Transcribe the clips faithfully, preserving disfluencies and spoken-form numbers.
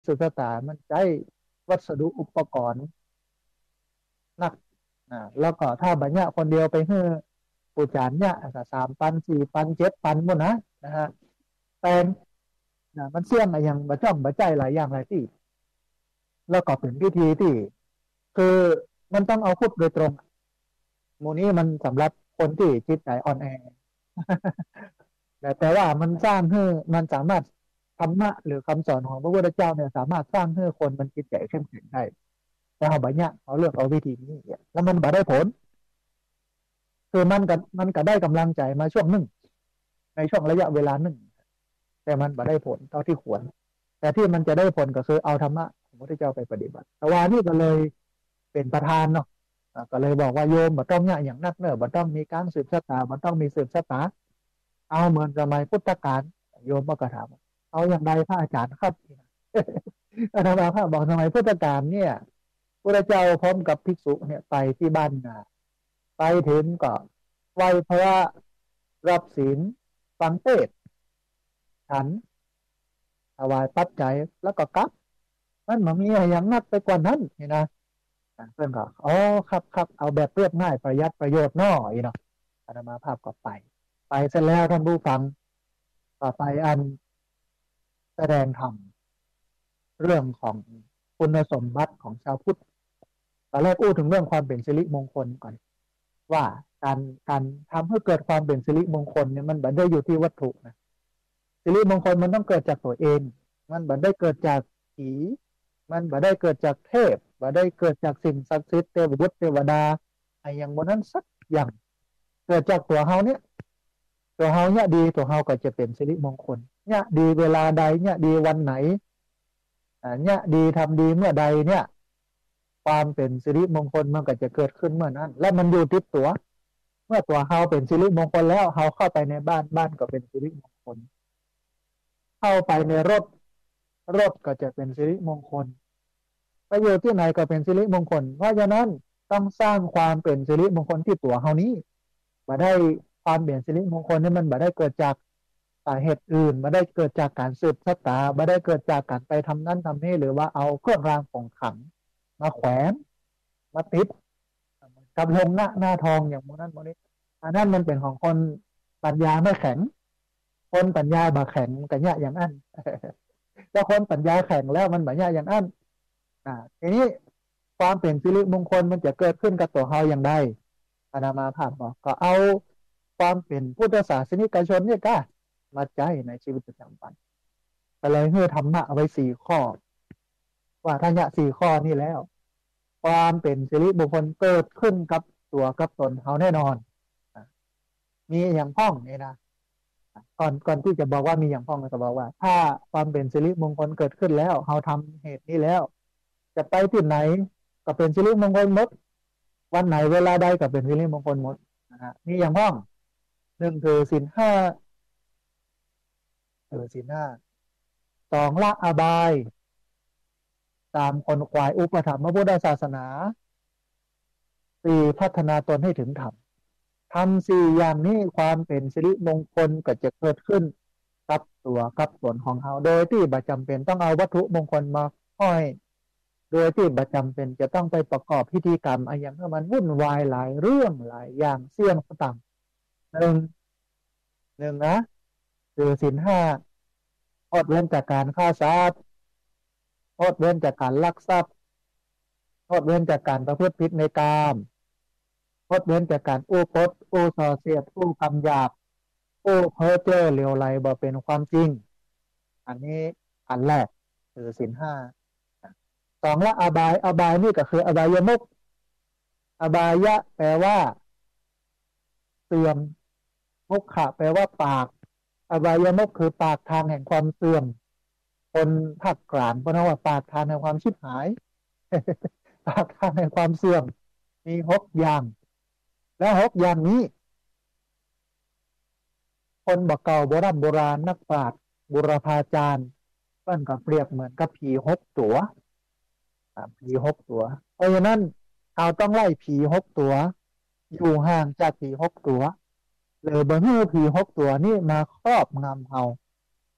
ศึกษามันใช้วัสดุอุปกรณ์หนักอ่าแล้วก็ถ้าบัญญัติคนเดียวไปเฮ้อปูจานเนี่ยสามปันสี่ปันเจ็ดปันหมดนะนะฮะแต่นะมันเสี่ยงอะไรอย่างบัจ้อมบัใจหลายอย่างหลายที่แล้วก็เป็นพิธีที่คือมันต้องเอาพูดโดยตรงโมนี้มันสำหรับคนที่จิตใจอ่อนแอ แต่แต่ว่ามันสร้างให้มันสามารถธรรมะหรือคำสอนของพระพุทธเจ้าเนี่ยสามารถสร้างให้คนมันจิตใจเข้มแข็งได้แต่เอาแบบเนี้ยเขาเลือกเอาวิธีนี้เนี่ยแล้วมันบ่ได้ผลคือมันก็มันก็ได้กำลังใจมาช่วงหนึ่งในช่วงระยะเวลาหนึ่งแต่มันบ่ได้ผลเท่าที่ควรแต่ที่มันจะได้ผลก็คือเอาธรรมะของพระพุทธเจ้าไปปฏิบัติแต่ว่านี่ก็เลยเป็นประธานเนาะอ่าก็เลยบอกว่าโยมบ่ต้องเนี่ยอย่างนักเนอะบ่ต้องมีการสืบชะตาบ่ต้องมีสืบชะตาเอาเหมือนสมัยพุทธกาลโยมก็ถามเอาอย่างไรพระอาจารย์ครับอาตมาพระบอกสมัยพุทธกาลเนี่ยพระเจ้าพร้อมกับภิกษุเนี่ยไปที่บ้านนาไปถึงก็ไหว้พระรับศีลฟังเทศน์ฉันถวายปัจจัยแล้วก็กลับมันไมันมีอะไรอย่างนักไปกว่านั้นนี่นะอ่าเพื่อนก็อ๋อครับครับเอาแบบเรียบง่ายประหยัดประโยชน์น้อยเนาะอาตมาภาพก็ไปไปเสร็จแล้วท่านผู้ฟังต่อไปอันแสดงธรรมเรื่องของคุณสมบัติของชาวพุทธตอนแรกอู้ถึงเรื่องความเป็นสิริมงคลก่อนว่าการการทำให้เกิดความเป็นสิริมงคลเนี่ยมันไม่ได้อยู่ที่วัตถุนะสิริมงคลมันต้องเกิดจากตัวเองมันไม่ได้เกิดจากผีมันไม่ได้เกิดจากเทพไม่ได้เกิดจากสิ่งศักดิ์สิทธิ์เทวบุตรเทวดาไอ้อย่างบนนั้นสักอย่างเกิดจากตัวเฮาเนี่ยตัวเฮาเนี่ยดีตัวเฮาก็จะเป็นสิริมงคลเนี่ยดีเวลาใดเนี่ยดีวันไหนอ่าเนี่ยดีทำดีเมื่อใดเนี่ยความเป็นสิริมงคลมันก็จะเกิดขึ้นเมื่อนั้นและมันอยู่ติดตัวเมื่อตัวเฮาเป็นสิริมงคลแล้วเฮาเข้าไปในบ้านบ้านก็เป็นสิริมงคลเข้าไปในรถรถก็จะเป็นสิริมงคลไปอยู่ที่ไหนก็เป็นสิริมงคลเพราะฉะนั้นต้องสร้างความเป็นสิริมงคลที่ตัวเฮานี้มาได้ความเป็นสิริมงคลนี่มันมาได้เกิดจากสาเหตุอื่นมาได้เกิดจากการสืบชะตามาได้เกิดจากการไปทำนั้นทำนี่หรือว่าเอาเครื่องรางของขลังมาแขวนมาติดกับลงหน้าหน้าทองอย่างโมนั้นโมนี้อันนั้นมันเป็นของคนปัญญาไม่แข็งคนปัญญาบาแข็งแต่เนี่ยอย่างนั้นถ้าคนปัญญาแข็งแล้วมันแบบเนี่ยอย่างนั้นอ่าทีนี้ความเป็นสิริมงคลมันจะเกิดขึ้นกับตัวเฮาอย่างไรอานามาภาพบอกก็เอาความเป็นพุทธศาสนิกชนเนี่ยก็มาใจในชีวิตประจำวันก็เลยเพื่อธรรมะเอาไว้สี่ข้อว่าถ้าเนี่ยสี่ข้อนี่แล้วความเป็นสิริมงคลเกิดขึ้นกับตัวกับตนเขาแน่นอนมีอย่างพ้องนี่นะก่อนก่อนที่จะบอกว่ามีอย่างพ้องก็บอกว่าถ้าความเป็นสิริมงคลเกิดขึ้นแล้วเขาทำเหตุนี้แล้วจะไปที่ไหนก็เป็นสิริมงคลหมดวันไหนเวลาใดก็เป็นสิริมงคลหมดนะฮะมีอย่างพ้องหนึ่งคือศีลห้าเออศีลห้าสองละอบายตามคนขวายอุปถัมภ์พระพุทธศาสนาสี่พัฒนาตนให้ถึงธรรมทำสี่อย่างนี้ความเป็นสิริมงคลก็จะเกิดขึ้นกับตัวกับตนของเขาโดยที่บัจำเป็นต้องเอาวัตถุมงคลมาห้อยโดยที่บัจำเป็นจะต้องไปประกอบพิธีกรรมอะไรอย่างที่มันวุ่นวายหลายเรื่องหลายอย่างเสี่ยงต่างหนึ่งหนึ่งนะคือศีลห้าอดเว้นจากการฆ่าสัตว์อดเว้นจากการลักทรัพย์อดเว้นจากการประพฤติผิดในกามอดเว้นจากการอู้ปดอู้ส่อเสียดอู้คำหยาบอู้เพ้อเจ้อเหลวไหลบ่เป็นความจริงอันนี้อันแรกคือศีลห้าสองละอบายอบายนี่ก็คืออบายมุขอบายะแปลว่าเสื่อมมุขะแปลว่าปากอบายมุขคือปากทางแห่งความเสื่อมคนภาคกลางเพราะว่าปากทางแห่งความชิบหายปากทางแห่งความเสื่อมมีหกอย่างและหกอย่างนี้คนบอกเก่าโบราณโบราณนักปราชญ์บุรพาจารย์เพิ่นก็เปรียบเหมือนกับผีหกตัวผีหกตัวเพราะฉะนั้นเราต้องไล่ผีหกตัวอยู่ห่างจากผีหกตัวหรือบางทีผีหกตัวนี่มาครอบงำเรา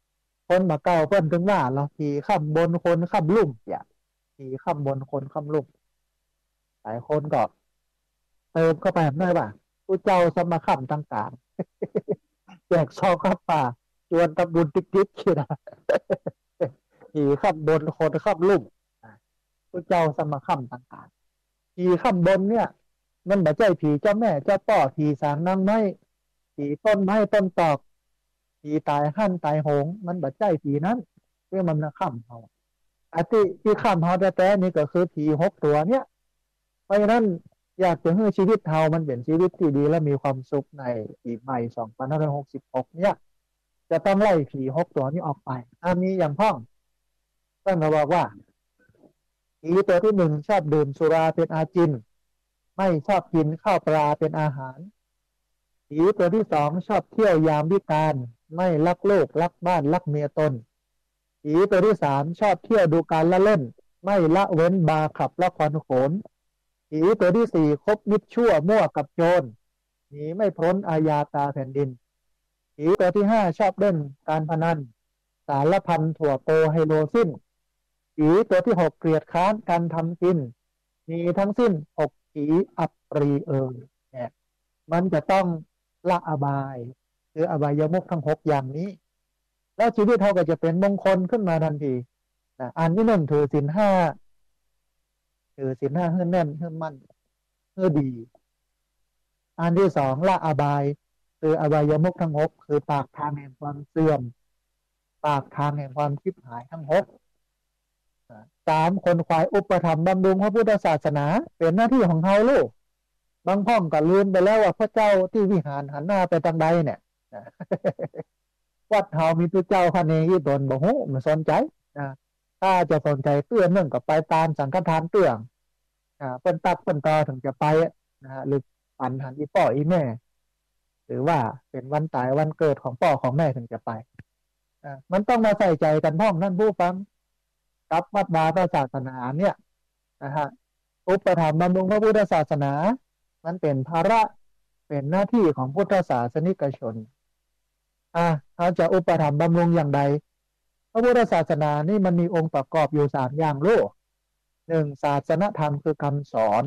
คนมาเก่าเพิ่นถึงว่าเราผีข้ามบนคนข้ามลุ่มอย่าผีข้ามบนคนข้ามลุ่มหลายคนก็เติมเข้าไปแบบนั้นว่าผู้เจ้าสมมาข้ามต่างๆแจกซองข้าป่าชวนทำบุญติ๊กติ๊กคิดนะผีข้ามบนคนข้ามลุ่มผู้เจ้าสมมาข้ามต่างๆผีข้ามบนเนี่ยมันแบบใจผีเจ้าแม่เจ้าป่อผีสางนางไม้ผีต้นไม้ต้นตอกผีตายหั่นตายโหงมันแบบใจผีนั้นเพื่อมันมาข้ามเขาอาทิที่ข้ามเขาแต่แต่นี่ก็คือผีหกตัวเนี่ยเพราะฉะนั้นอยากจะให้ชีวิตเรามันเป็นชีวิตที่ดีและมีความสุขในปีใหม่สองพันห้าร้อยหกสิบหกเนี่ยจะต้องไล่ผีหกตัวนี้ออกไปอันนี้อย่างพ่องท่านก็บอกว่าผีตัวที่หนึ่งชอบดื่มสุราเป็นอาจินไม่ชอบกินข้าวปลาเป็นอาหารผีตัวที่สองชอบเที่ยวยามวิกาลไม่รักโลกรักบ้านรักเมียตนผีตัวที่สามชอบเที่ยวดูการละเล่นไม่ละเว้นบาร์ขับละครโขนผีตัวที่สี่คบมิตรชั่วมั่วกับโจรหนีไม่พ้นอาญาตาแผ่นดินผีตัวที่ห้าชอบเล่นการพนันสารพันถั่วโกไฮโลซินผีตัวที่หกเกลียดค้านการทำกินมีทั้งสิ้นหกผีอัปรีเอ่ยเนี่ยมันจะต้องละอบายคืออบายมุขทั้งหกอย่างนี้แล้วชีวิตเขาก็จะเป็นมงคลขึ้นมาทันทีนะอันที่หนึ่งถือศีลห้าถือศีลห้าให้แน่นให้มั่นให้ดีอันที่สองละอบายคืออบายมุขทั้งหกคือปากทางแห่งความเสื่อมปากทางแห่งความชิบหายทั้งหกสามคนควายอุปถัมภ์บำรุงพระพุทธศาสนาเป็นหน้าที่ของเขาลูกบางพ่องก็ลืมไปแล้วว่าพระเจ้าที่วิหารหันหน้าไปทางใดเนี่ยวัดเฮามีตัวเจ้าพระเนยี่ตนบอกโหมันสนใจนะถ้าจะสนใจเตื้อนเนื่องกับไปตามสังฆทานเตื้องอ่าเป็นตักเป็นตอถึงจะไปนะฮะหรือปันหันอีป่ออีแม่หรือว่าเป็นวันตายวันเกิดของป่อของแม่ถึงจะไปอ่ามันต้องมาใส่ใจกันพ่องนั่นผู้ฟังกับวัดวาพระศาสนาเนี่ยนะฮะอุปถัมภ์บำรุงพระพุทธศาสนามันเป็นภาระเป็นหน้าที่ของพุทธศาสนิกชนอ่าเขาจะอุปถัมภ์บำรุงอย่างใดพระพุทธศาสนานี่มันมีองค์ประกอบอยู่สามอย่างลูกหนึ่งศาสนธรรมคือคำสอน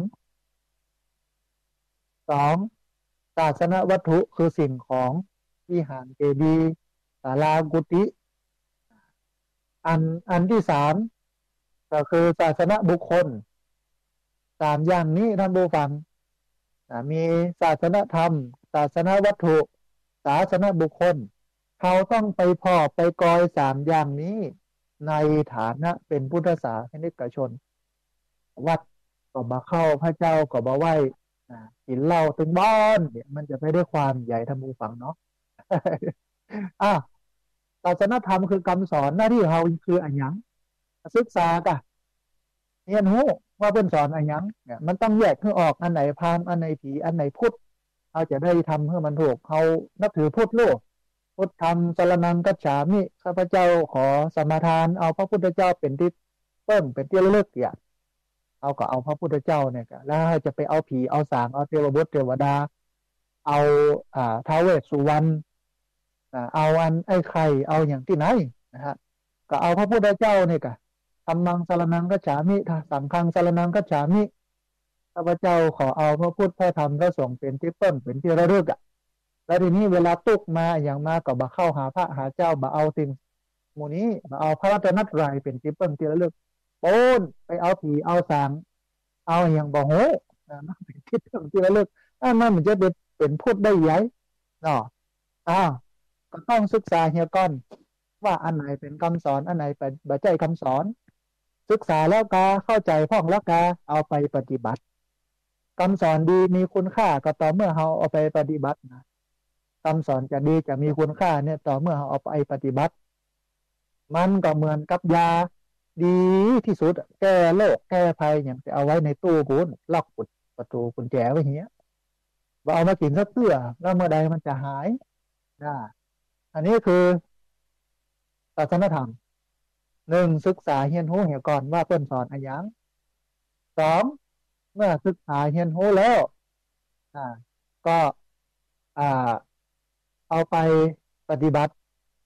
สองศาสนวัตถุคือสิ่งของวิหารเจดีย์ศาลากุฏิอันอันที่สามก็คือศาสนบุคคลสามอย่างนี้ท่านผู้ฟังมีศาสนธรรมศาสนวัตถุศาสนบุคคลเขาต้องไปพอไปกอยสามอย่างนี้ในฐานะเป็นพุทธศาสนิกชนวัดก็มาเข้าพระเจ้าก็มาไหว้กินเหล้าถึงบ้านเนี่ยมันจะไม่ได้ความใหญ่ท่านผู้ฟังเนาะอ่ะศาสนธรรมคือคำสอนหน้าที่เราคืออันยังศึกษากะเรียนรู้ว่าเป็นสอนอันยังเนี่ยมันต้องแยกให้ออกอันไหนพราหมณ์อันไหนผีอันไหนพุทธเราจะได้ทำให้มันถูกเขานับถือพุทธโลกพุทธธรรมสรณังกัจฉามิข้าพเจ้าขอสมาทานเอาพระพุทธเจ้าเป็นที่เพิ่มเป็นที่ระลึกอย่างเอาก็เอาพระพุทธเจ้าเนี่ยแล้วจะไปเอาผีเอาสางเอาเทวบุตรเทวดาเอาอ่าท้าวเวสสุวรรณเอาอันไอ้ไข่เอาอย่างที่ไหนนะฮะก็เอาพระพุทธเจ้าเนี่ยกะธรรมังสรณังกัจฉามิสังฆังสรณังกัจฉามิข้าพเจ้าขอเอาพระพุทธพระธรรมพระสงฆ์เป็นที่เพิ่มเป็นที่ระลึกอ่ะแล้วทีนี้เวลาตุกมาอย่างมาก็บ่เข้าหาพระหาเจ้าบ่เอาสิ่งหมู่นี้บ่เอาพระรัตนตรัยเป็นที่เพิ่มที่ระลึกโป้นไปเอาผีเอาสางเอาอย่างบ่โหนะเป็นที่เพิ่มที่ระลึกนั่นมันจะเป็นเป็นพุทธได้ยัยเนาะอ้าวก็ต้องศึกษาเฮียก่อนว่าอันไหนเป็นคำสอนอันไหนเป็นบัจจัยคำสอนศึกษาแล้วกาเข้าใจพ่องแล้วกาเอาไปปฏิบัติคำสอนดีมีคุณค่าก็ต่อเมื่อเราเอาไปปฏิบัตินะคำสอนจะดีจะมีคุณค่าเนี่ยต่อเมื่อเราเอาไปปฏิบัติมันก็เหมือนกับยาดีที่สุดแก้โรคแก้ภัยอย่างจะเอาไว้ในตู้ปุ้นล็อกประตูกุญแจไว้เหี้ยว่าเอามากินสักเตื้อแล้วเมื่อใดมันจะหายนะอันนี้คือศาสนธรรมหนึ่งศึกษาเฮียนรู้เหี่ยก่อนว่าเพิ่นสอนอะไรอย่างสองเมื่อศึกษาเฮียนรู้แล้วอ่าก็อ่าเอาไปปฏิบัติ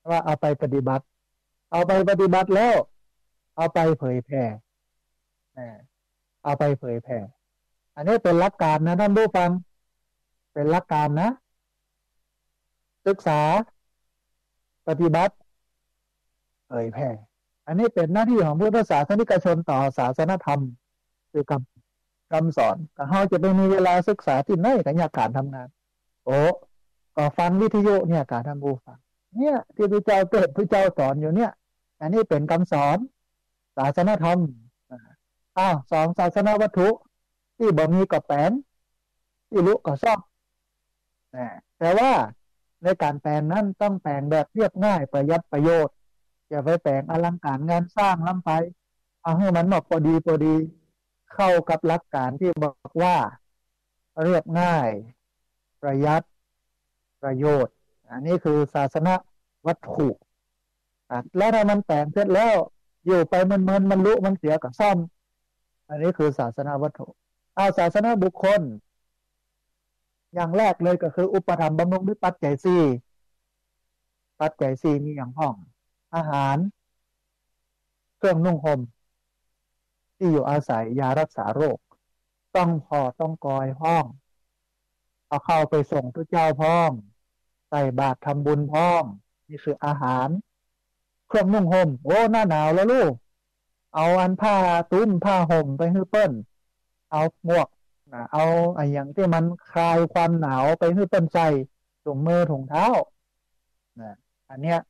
ว่าเอาไปปฏิบัติเอาไปปฏิบัติแล้วเอาไปเผยแผ่เอาไปเผยแผ่อันนี้เป็นหลักการนะท่านผู้ฟังเป็นหลักการนะศึกษาปฏิบัติเผยแผ่อันนี้เป็นหน้าที่ของพุทธศาสนิกชนต่อศาสนธรรมคือคำคำสอนแต่เราจะไปมีเวลาศึกษาที่ไหนกับอยากการทำงานโอ้ก็ฟังวิทยุเนี่ยการทำบูฟังเนี่ยที่พระเจ้าเกิดพระเจ้าสอนอยู่เนี่ยอันนี้เป็นคำสอนศาสนธรรมอ้าวสองศาสนวัตถุที่บ่มีกับแปลงที่รู้ก็ชอบแต่ว่าในการแปลงนั้นต้องแปลงแบบเรียบง่ายประหยัดประโยชน์อย่าไปแปลงอลังการงานสร้างล้ำไปเอาให้มันเหมาะพอดีพอดีเข้ากับหลักการที่บอกว่าเรียบง่ายประหยัดประโยชน์อันนี้คือศาสนวัตถุแล้วถ้ามันแปลงเสร็จแล้วอยู่ไปมันมันมันรู้มันเสียกับซ่อมอันนี้คือศาสนาวัตถุเอาศาสนาบุคคลอย่างแรกเลยก็คืออุปถัมภ์บำรุงด้วยปัจจัยสี่ปัจจัยสี่มีอย่างห้องอาหารเครื่องนุ่งห่มที่อยู่อาศัยยารักษาโรคต้องพอต้องกอยห้องเอาเข้าไปส่งพระเจ้าพ้องใส่บาตรทำบุญพ้องนี่คืออาหารเครื่องนุ่งห่มโอ้หน้าหนาวแล้วลูกเอาอันผ้าตุ้มผ้าห่มไปให้เปิ้นเอาหมวกนะเอาไอ้อย่างที่มันคลายความหนาวไปให้เปิ้นใส่ถุงมือถุงเท้านะอันเนี้ย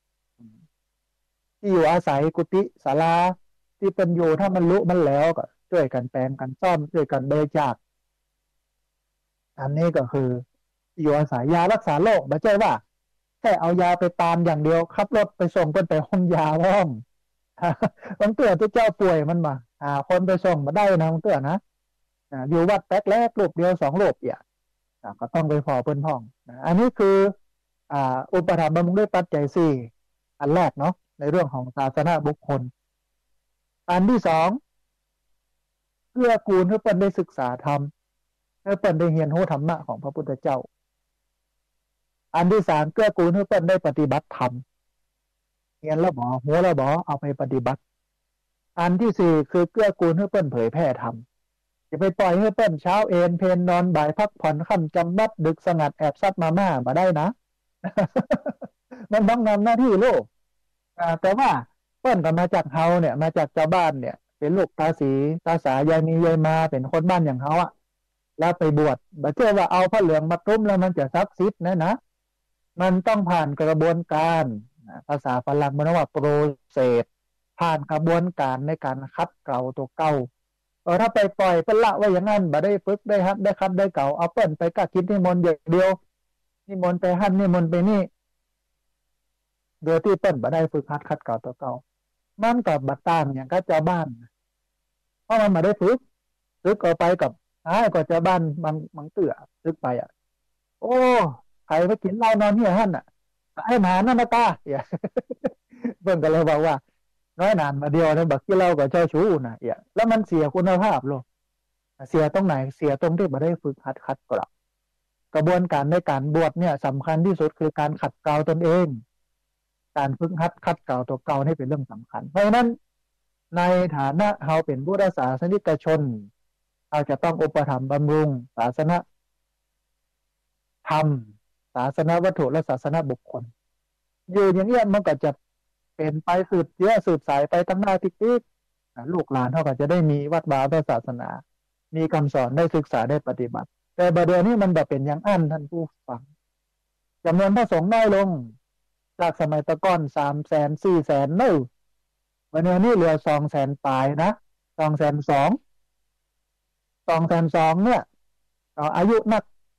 ที่อยู่อาศัยกุฏิศาลาที่เป็นอยู่ถ้ามันลุมันแล้วก็ช่วยกันแปลงกันซ่อมช่วยกันบริจาคอันนี้ก็คืออยู่อาศัยยารักษาโรคไม่ใช่ว่าแค่เอายาไปตามอย่างเดียวขับรถไปส่งเปิ้นไปห้องยาห้องบางเตือที่เจ้าป่วยมันมาหาคนไปส่งมาได้นะบางเตือนะอยู่วัดแป๊กแรกรูปเดียวสองรูปเนี่ยก็ต้องไปพอเปิ้นห้องอันนี้คืออ่าอุปถัมภ์บำรุงด้วยปัจจัยสี่อันแรกเนาะในเรื่องของศาสนาบุคคลอันที่สองเพื่อกูลให้เปิ้นได้ศึกษาธรรมให้เปิ้นได้เรียนรู้ธรรมะของพระพุทธเจ้าอันที่สามเพื่อกูลให้เปิ้นได้ปฏิบัติธรรมเรียนแล้วบ่หัวแล้วบ่เอาไปปฏิบัติอันที่สี่คือเกื้อกูลให้เปิ้นเผยแพร่ธรรมจะไปปล่อยให้เปิ้นเช้าเอนเพนนอนบ่ายพักผ่อนค่ำจำบัดดึกสงัดแอบซัดมาม่ามาได้นะ มันต้องนำหน้าที่ลูกแต่ว่าเปิ้นก็มาจากเฮาเนี่ยมาจากเจ้าบ้านเนี่ยเป็นลูกตาสีตาสายายมียายมาเป็นคนบ้านอย่างเขาอะแล้วไปบวชบ่เชื่อว่าเอาผ้าเหลืองมาตุ้มแล้วมันจะซักซิดนะนะมันต้องผ่านกระบวนการภาษาฝรั่งมันว่าโปรเซสผ่านกระบวนการในการคัดเกลาตัวเก่าเออถ้าไปปล่อยเปิ้นละไว้อย่างนั้นบ่ได้ฝึกได้ครับได้คัดได้เก่าเอาเปิ้นไปกะคิดนิมนต์อย่างเดียวนิมนต์ไปหั่นนิมนต์ไปนี่โดยที่เปิ้นบ่ได้ฝึกคัดคัดเก่าตัวเก่ามันก็บ่ต่างอย่างกับเจ้าบ้านเพราะมันบ่ได้ฝึกฝึกเอาไปกับอ้ายก็เจ้าบ้านบางบางเตื้อฝึกไปอ่ะโอ้ใครไปกินเหล้านอนเฮียหั่นน่ะไอ้หมานั่นนะตาเอี่ยเพิ่นก็เลยบอกว่าน้อยนานมาเดียวนะบักที่เราก็เจ้าชู้น่ะเอี่ยแล้วมันเสียคุณภาพโลกเสียตรงไหนเสียตรงที่บ่ได้ฝึกหัดคัดเกลากระบวนการในการบวชเนี่ยสำคัญที่สุดคือการขัดเกลาตนเองการฝึกหัดคัดเกลาตัวเก่านี่เป็นเรื่องสำคัญเพราะฉะนั้นในฐานะเฮาเป็นพุทธศาสนิกชนเราจะต้องอุปถัมภ์บำรุงศาสนธรรมศาสนาวัตถุและศาสนาบุคคลอยู่อย่างเงี้ยมันก็จะเป็นไปสืบเชื้อสืบสายไปตั้งหน้าติ๊กๆลูกหลานเขาก็จะได้มีวัดวาศาสนามีคำสอนได้ศึกษาได้ปฏิบัติแต่บัดเดี๋ยวนี้มันแบบเป็นอย่างอั้นท่านผู้ฟังจำนวนพระสงฆ์น้อยลงจากสมัยตะก้อนสามแสนสี่แสนนู่นวันนี้เหลือสองแสนปลายนะสองแสนสองสองแสนสองเนี่ยอายุนัก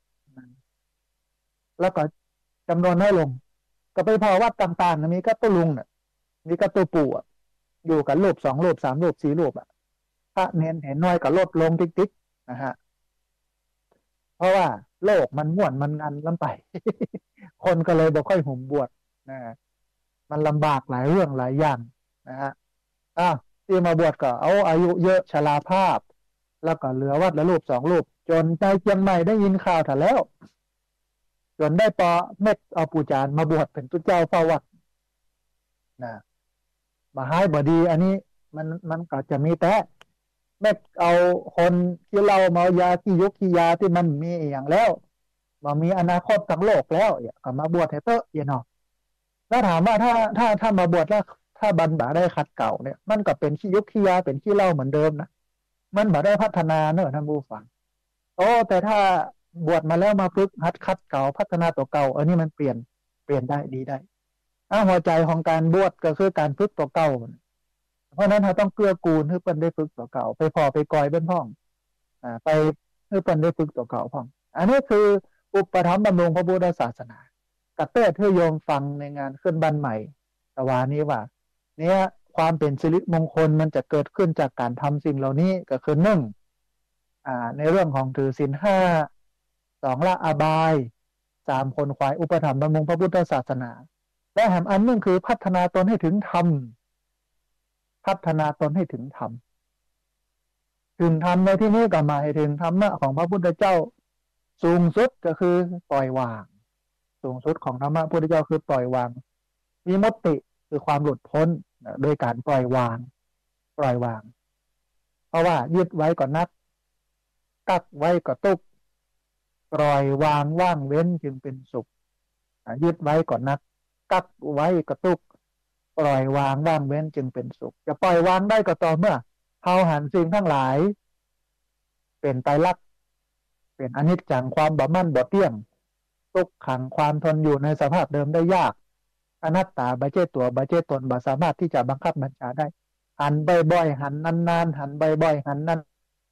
แล้วก็จำนวนน้อยลงก็ไปพอวัดต่างๆมีก็ตัวลุงเนี่ยมีก็ตัวปู่อยู่กับรูปสองรูปสามรูปสี่รูปอ่ะพระเน้นเห็นน้อยก็ลดลงติ๊กๆนะฮะเพราะว่าโลกมันม่วนมันงันลำไป คนก็เลยบ่ค่อยหุ่มบวชนะมันลำบากหลายเรื่องหลายอย่างนะฮะอ้าวที่มาบวชก็เอาอายุเยอะชราภาพแล้วก็เหลือวัดละรูปสองรูปจนใจเชียงใหม่ได้ยินข่าวถ่าแล้วจนได้ปอเม็ดเอาปูจานมาบวชเป็นตุเจ้าเฝ้าวัดนะมาให้บดีอันนี้มันมันก็จะมีแต่แม่เอาคนที่เราเมายาที่ยุกที่ยาที่มันมีอย่างแล้วมามีอนาคตทั้งโลกแล้วอย่าก็มาบวชให้เตอะอย่าเนาะแล้วถามว่าถ้าถ้าถ้ามาบวชแล้วถ้าบรรบาได้คัดเก่าเนี่ยมันก็เป็นขี้ยุกขี้ยาเป็นขี้เล่าเหมือนเดิมนะมันบ่ได้พัฒนาเนอะท่านผู้ฟังโอ้แต่ถ้าบวชมาแล้วมาฝึกหัดคัดเก่าพัฒนาตัวเก่าอันนี้มันเปลี่ยนเปลี่ยนได้ดีได้อ้าหัวใจของการบวชก็คือการฝึกตัวเก่าเพราะนั้นเราต้องเกื้อกูลให้เปิ้นได้ฝึกตัวเก่าไปพอไปกอยเปิ้นพ่องอ่าไปให้เปิ้นได้ฝึกตัวเก่าพ่องอันนี้คืออุปถัมภ์บำรุงพระพุทธศาสนากระเตื้อเทื่อโยมฟังในงานขึ้นบ้านใหม่ตะวานี้ว่าเนี่ยความเป็นสิริมงคลมันจะเกิดขึ้นจากการทำสิ่งเหล่านี้ก็คือหนึ่งอ่าในเรื่องของถือศีลห้าสองละอบายสามคนขวายอุปถัมภ์บำรุงพระพุทธศาสนาและแถมอันนึงคือพัฒนาตนให้ถึงธรรมพัฒนาตนให้ถึงธรรมถึงธรรมในที่นี้ก็หมายถึงธรรมะของพระพุทธเจ้าสูงสุดก็คือปล่อยวางสูงสุดของธรรมะพระพุทธเจ้าคือปล่อยวางวิมุตติคือความหลุดพ้นโดยการปล่อยวางปล่อยวางเพราะว่ายึดไว้ก็นักกักไว้ก็ตุกปล่อยวางว่างเว้นจึงเป็นสุขยึดไว้ก็นักกักไว้ก็ตุกปล่อยวางว่างเว้นจึงเป็นสุขจะปล่อยวางได้ก็ต่อเมื่อเฮาหันสิ่งทั้งหลายเป็นไตรลักษณ์เป็นอนิจจังความบ่มั่นบ่เที่ยงทุกขังความทนอยู่ในสภาพเดิมได้ยากอนัตตาบ่ใช่ตัวบ่ใช่ตนบ่สามารถที่จะบังคับบัญชาได้หันบ่อยๆหันนานๆหันบ่อยๆหันนาน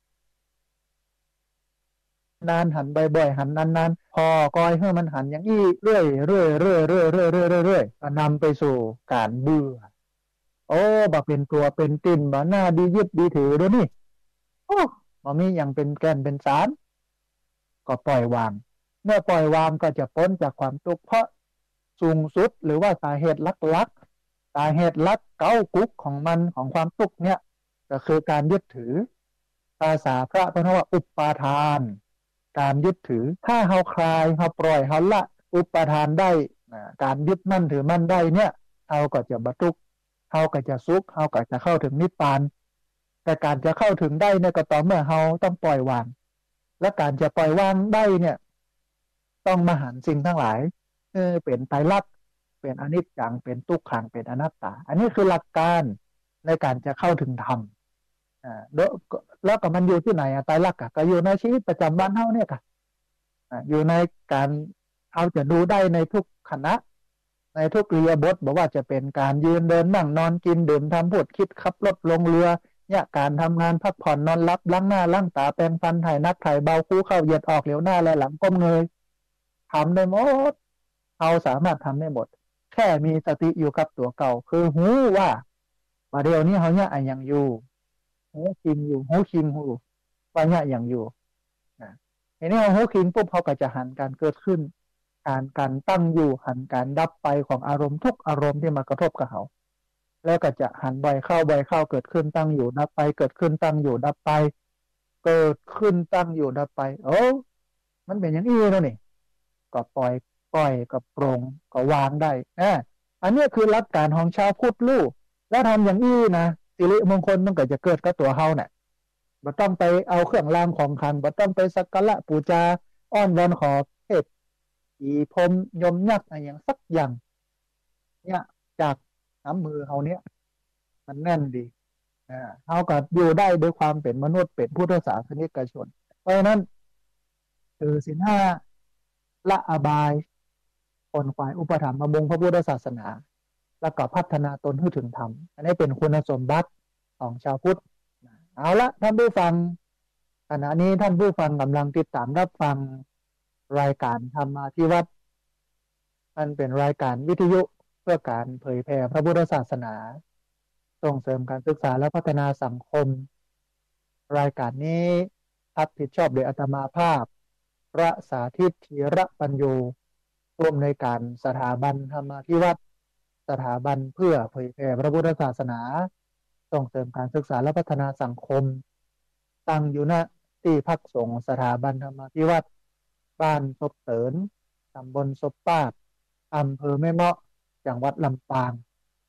นานหันบ่อยๆหันนานๆพอคอยให้มันหันอย่างนี้เรื่อยๆเรื่อยๆเรื่อยๆเรื่อยๆเรื่อยๆก็นำไปสู่การเบื่อโอ้บ่เป็นตัวเป็นติ่นบ่หน้าดียึดดีถือด้วยนี่โอ้บ่มีอย่างเป็นแก่นเป็นสารก็ปล่อยวางเมื่อปล่อยวางก็จะพ้นจากความทุกข์เพราะสูงสุดหรือว่าสาเหตุลักๆสาเหตุลักเก้ากุ๊กของมันของความทุกข์เนี่ยก็คือการยึดถือภาษาพระพุทธว่าอุปาทานการยึดถือถ้าเฮาคลายเฮาปล่อยเฮาละอุปทานได้การยึดมั่นถือมั่นได้เนี่ยเฮาก็จะบรรลุเฮาก็จะสุขเฮาก็จะเข้าถึงนิพพานแต่การจะเข้าถึงได้เนี่ยก็ต่อเมื่อเฮาต้องปล่อยวางและการจะปล่อยวางได้เนี่ยต้องมหันต์สิ่งทั้งหลายเออเป็นไตรลักษณ์เป็นอนิจจังเป็นทุกขังเป็นอนัตตาอันนี้คือหลักการในการจะเข้าถึงธรรมอ่าแล้วก็มันอยู่ที่ไหนอะไตรลักษณ์ก็อยู่ในชีวิตประจำวันเฮาเนี่ยค่ะอยู่ในการเฮาจะดูได้ในทุกขณะในทุกอิริยาบถบอกว่าจะเป็นการยืนเดินนั่งนอนกินดื่มทำพูดคิดขับรถลงเรือเนี่ยการทำงานพักผ่อนนอนหลับล้างหน้าล้างตาแปรงฟันถ่ายนักถ่ายเบาคู่เข้าเหยียดออกเหลียวหน้าและหลังก้มเงยทำได้หมดเราสามารถทำได้หมดแค่มีสติอยู่กับตัวเก่าคือหูว่าว่าเดี๋ยวนี้เขาเนี่ยอย่างอยู่หูคิงอยู่หูคิงหูว่าเนี่ยอย่างอยู่นะทีนี้หูคิงปุ๊บเขาก็จะหันการเกิดขึ้นการการตั้งอยู่หันการดับไปของอารมณ์ทุกอารมณ์ที่มากระทบกับเขาแล้วก็จะหันบ่อยเข้าบ่อยเข้าเกิดขึ้นตั้งอยู่ดับไปเกิดขึ้นตั้งอยู่ดับไปเกิดขึ้นตั้งอยู่ดับไปโอ้มันเป็นอย่างนี้แล้วนี่ก็ปล่อยปล่อยก็ปรงก็วางได้อ่าอันนี้คือหลักการของชาวพุทธลูกแล้วทำอย่างนี้นะสิริมงคลมันก็จะเกิดกับตัวเฮาเนี่ยบ่ต้องไปเอาเครื่องรางของขลังบ่ต้องไปสักการะบูชาอ้อนวอนขอเทพอีพรหมยมยักษ์อะไรอย่างสักอย่างเนี่ยจากน้ำมือเฮาเนี่ยมันแน่นดีอ่าเฮาก็อยู่ได้ด้วยความเป็นมนุษย์เป็นพุทธศาสนิกชนเพราะฉะนั้นคือศีลห้าละอบายคนฝ่ายอุปถัมภ์บำรุงพระพุทธศาสนาแล้วก็พัฒนาตนให้ถึงธรรมอันนี้เป็นคุณสมบัติของชาวพุทธเอาละท่านผู้ฟังขณะนี้ท่านผู้ฟังกำลังติดตามรับฟังรายการธรรมาธิวัฒน์มันเป็นรายการวิทยุเพื่อการเผยแผ่พระพุทธศาสนาส่งเสริมการศึกษาและพัฒนาสังคมรายการนี้รับผิดชอบโดยอาตมาภาพพระสาธิตธีระปัญโยร่วมในการสถาบันธรรมาธิวัฒน์สถาบันเพื่อเผยแผ่พระพุทธศาสนาส่งเสริมการศึกษาและพัฒนาสังคมตั้งอยู่ณที่พักสงฆ์สถาบันธรรมาธิวัฒน์บ้านศพเสริญตำบลศพปากอำเภอแม่เมาะจังหวัดลำปาง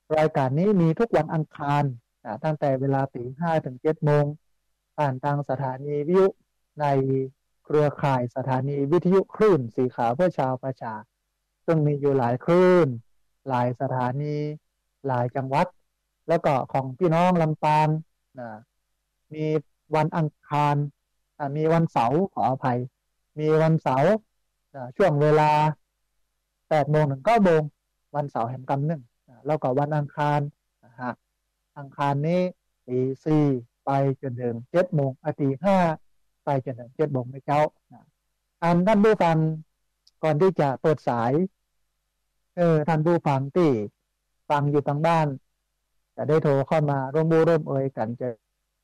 รายการนี้มีทุกวันอังคารตั้งแต่เวลาตีห้าถึงเจ็ดโมงผ่านทางสถานีวิทยุในเครือข่ายสถานีวิทยุคลื่นสีขาวเพื่อชาวประชาซึ่งมีอยู่หลายคลื่นหลายสถานีหลายจังหวัดแล้วก็ของพี่น้องลำปางนะมีวันอังคารมีวันเสาร์ขออภัยมีวันเสาร์ช่วงเวลาแปดโมงถึงเก้าโมงวันเสาร์แห่งกำเนิดแล้วก็วันอังคารนะฮะอังคารนี้ตีสี่ไปจนถึงเจ็ดโมงตีห้าไปจนถึงเจ็ดโมงไม่เจ้าอันท่านผู้ฟังก่อนที่จะเปิดสายเออท่านผู้ฟังที่ฟังอยู่ทางบ้านจะได้โทรเข้ามาร่วมบูร่วมเอ่ยกันจะ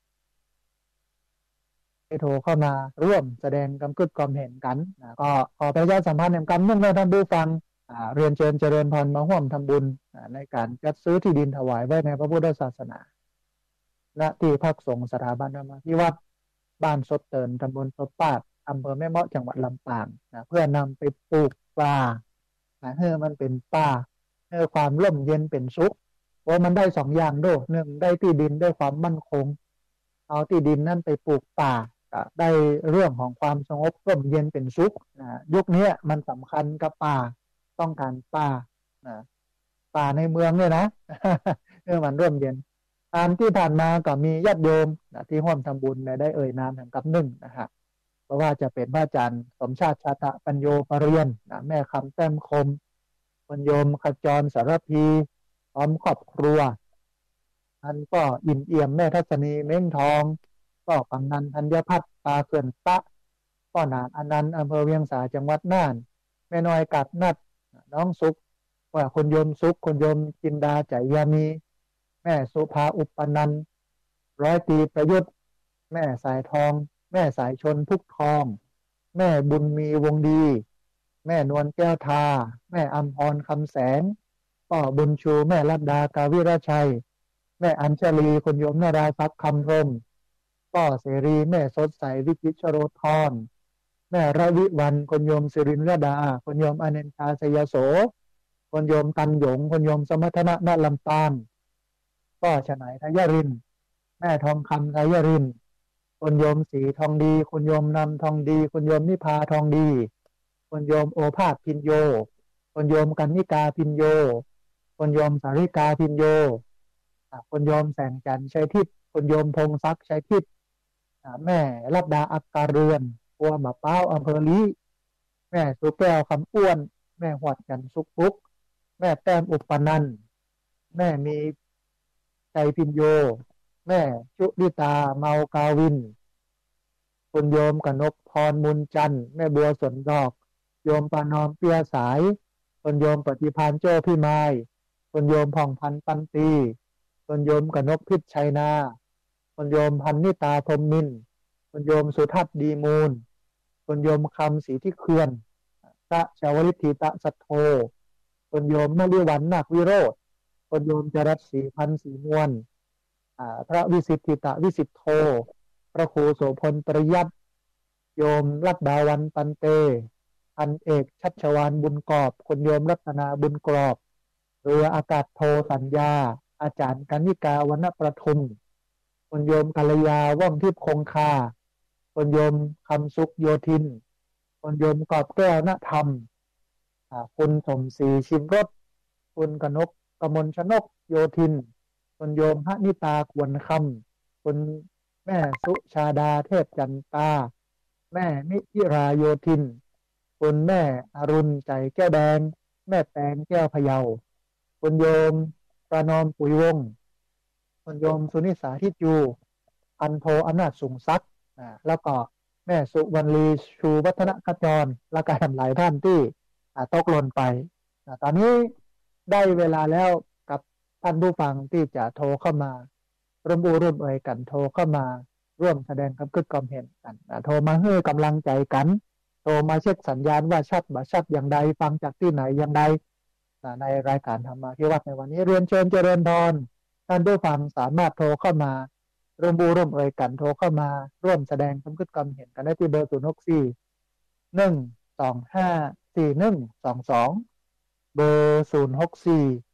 ได้โทรเข้ามาร่วมแสดงความคิดความเห็นกันนะก็ขอประชาสัมพันธ์ในการเนื่องในท่านผู้ฟังเรียนเชิญเจริญพรมาร่วมทำบุญในการจัดซื้อที่ดินถวายไว้ในพระพุทธศาสนาณที่พักสงฆ์สถาบันธรรมที่วัดบ้านสดเตินตำบลสดปาดอำเภอแม่เมาะจังหวัดลำปางนะเพื่อนำไปปลูกป่านะให้มันเป็นป่าให้ความร่มเย็นเป็นสุขเพราะมันได้สองอย่างด้วยหนึ่งได้ที่ดินได้ความมั่นคงเอาที่ดินนั่นไปปลูกป่าได้เรื่องของความสงบร่มเย็นเป็นสุขนะยุคนี้มันสำคัญกับป่าต้องการป่านะป่าในเมืองเนี่ยนะเมื่อมันร่มเย็นตามที่ผ่านมาก็มีญาติโยมนะที่ร่วมทำบุญได้เอ่ยนามแห่งกับหนึ่งนะฮะเพราะว่าจะเป็นพระอาจารย์สมชาติชาตะปัญโยปรเรียนนะแม่คำแต้มคมปัญโยมขจรสารพีพร้อมครอบครัวอันก็อิ่มเอี่ยมแม่ทัศนีเม้งทองก็กำนันธัญพัฒน์ตาเขื่อนตะก็นานอนันต์อำเภอเวียงสาจังหวัดน่านแม่น้อยกัดนัดน้องสุขว่าคนโยมสุขคนโยมจินดาใจยามีแม่สุภาอุปนันท์ร้อยตีประยุทธ์แม่สายทองแม่สายชนพุกทองแม่บุญมีวงดีแม่นวลแก้วทาแม่อัมพรคำแสงพ่อบุญชูแม่รัตดากาวิราชัยแม่อัญชลีคนโยมนาราทรัพย์คำรมพ่อเสรีแม่สดใสวิจิตรโรธรแม่ระวิวันคนโยมสิรินรดาคนโยมอเนนทาสยโสคนโยมตันหยงคนโยมสมทนะนาลำปางพ่อฉนัยทยรินแม่ทองคำทยรินคนโยมสีทองดีคนโยมนำทองดีคนโยมนิพาทองดีคนโยมโอภาสพินโยคนโยมกันนิกาพินโยคนโยมสาริกาพินโยคนโยมแสงจันทร์ชัยทิพย์คนโยมพงศักดิ์ชัยทิพย์แม่รัตดาอักการเรือนปัวมะเป้าอำเภอลีแม่สุแก้วคำอ้วนแม่หวัดกันสุกฟุกแม่แต้มอุปนันท์แม่มีใจพินโยแม่ชุลิตาเมากาวินคุณโยมกนกพรมุนจันทร์แม่บัวสนดอกโยมปานอมเปียสายคนโยมปฏิพานโจ้พี่ไม้คนโยมผ่องพันปันตีคนโยมกนกพิษชัยนาคนโยมพันนิตาพรมมินคนโยมสุทัศน์ดีมูลคนโยมคำศรีที่เขื่อนพระชาวลิธิตะสัทโธคนโยมนฤวันนาควิโรธคนโยมจรัสศรีพันธ์ศรีนวลพระวิสิทธิตะวิสิทธโธพระครูโสพลปริยัติโยมรัตดาวันปันเตพันเอกชัชวานบุญกอบคนโยมรัตนาบุญกรอบเรืออากาศโทสัญญาอาจารย์กนิกาวรรณประทุมคนโยมกัลยาว่องทิพย์คงคาคนโยมคำสุขโยธินคนโยมกอบแก้วณธรรมคุณสมศรีชิมรสคุณกนกกมลชนกโยธินคนโยมหนิตาควรคำคุณแม่สุชาดาเทพจันตาแม่นิธิราโยธินคุณแม่อรุณใจแก้วแดงแม่แตงแก้วพะเยาคุณโยมประนอมปุ๋ยวงศ์คุณโยมสุนิสาทิจูพันโทอำนาจสูงซักอ่าแล้วก็แม่สุวรรณลีชูวัฒนกจรและการหลายท่านที่ตกหล่นไปตอนนี้ได้เวลาแล้วกับท่านผู้ฟังที่จะโทรเข้ามาร่วมบูร่วมเอ่ยกันโทรเข้ามาร่วมแสดงความคิดความเห็นกันโทรมาให้กำลังใจกันโทรมาเช็คสัญญาณว่าชัดบ่ชัดอย่างใดฟังจากที่ไหนอย่างใดในรายการธรรมาภิวัตน์ในวันนี้เรียนเชิญเจริญพรท่านผู้ฟังสามารถโทรเข้ามาร่วมบูร่วมเอ่ยกันโทรเข้ามาร่วมแสดงความคิดความเห็นกันได้ที่เบอร์ศูนย์หกสี่หนึ่งสองห้าสี่หนึ่งสองสองเบอร์ศูนย์หกสี่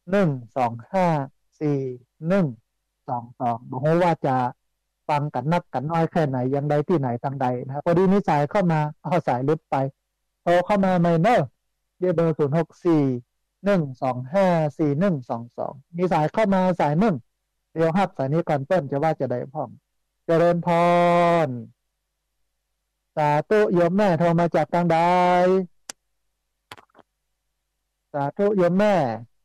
หนึ่งสองห้าสี่หนึ่งสองสองบอกว่าจะฟังกันนักกันน้อยแค่ไหนยังใดที่ไหนทางใดนะครับพอดีมีสายเข้ามาเอาสายลุดไปโทรเข้ามาใหม่เนอะเดี๋ยวเบอร์ศูนย์หกสี่หนึ่งสองห้าสี่หนึ่งสองสองมีสายเข้ามาสายหนึ่งเดี๋ยวฮับสายนี้ก่อนเปิ้ลจะว่าจะได้พร้อมเจริญพรสาธุโยมแม่โทรมาจากทางใดสาธุโยมแม่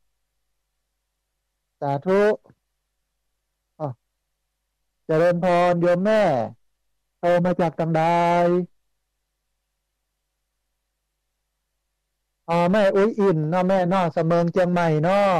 สาธุอ๋อเจริญพรโยมแม่โทรมาจากทางใดอ๋อแม่อุ้ยอินเนาะแม่เนาะเสมิงเชียงใหม่เนาะ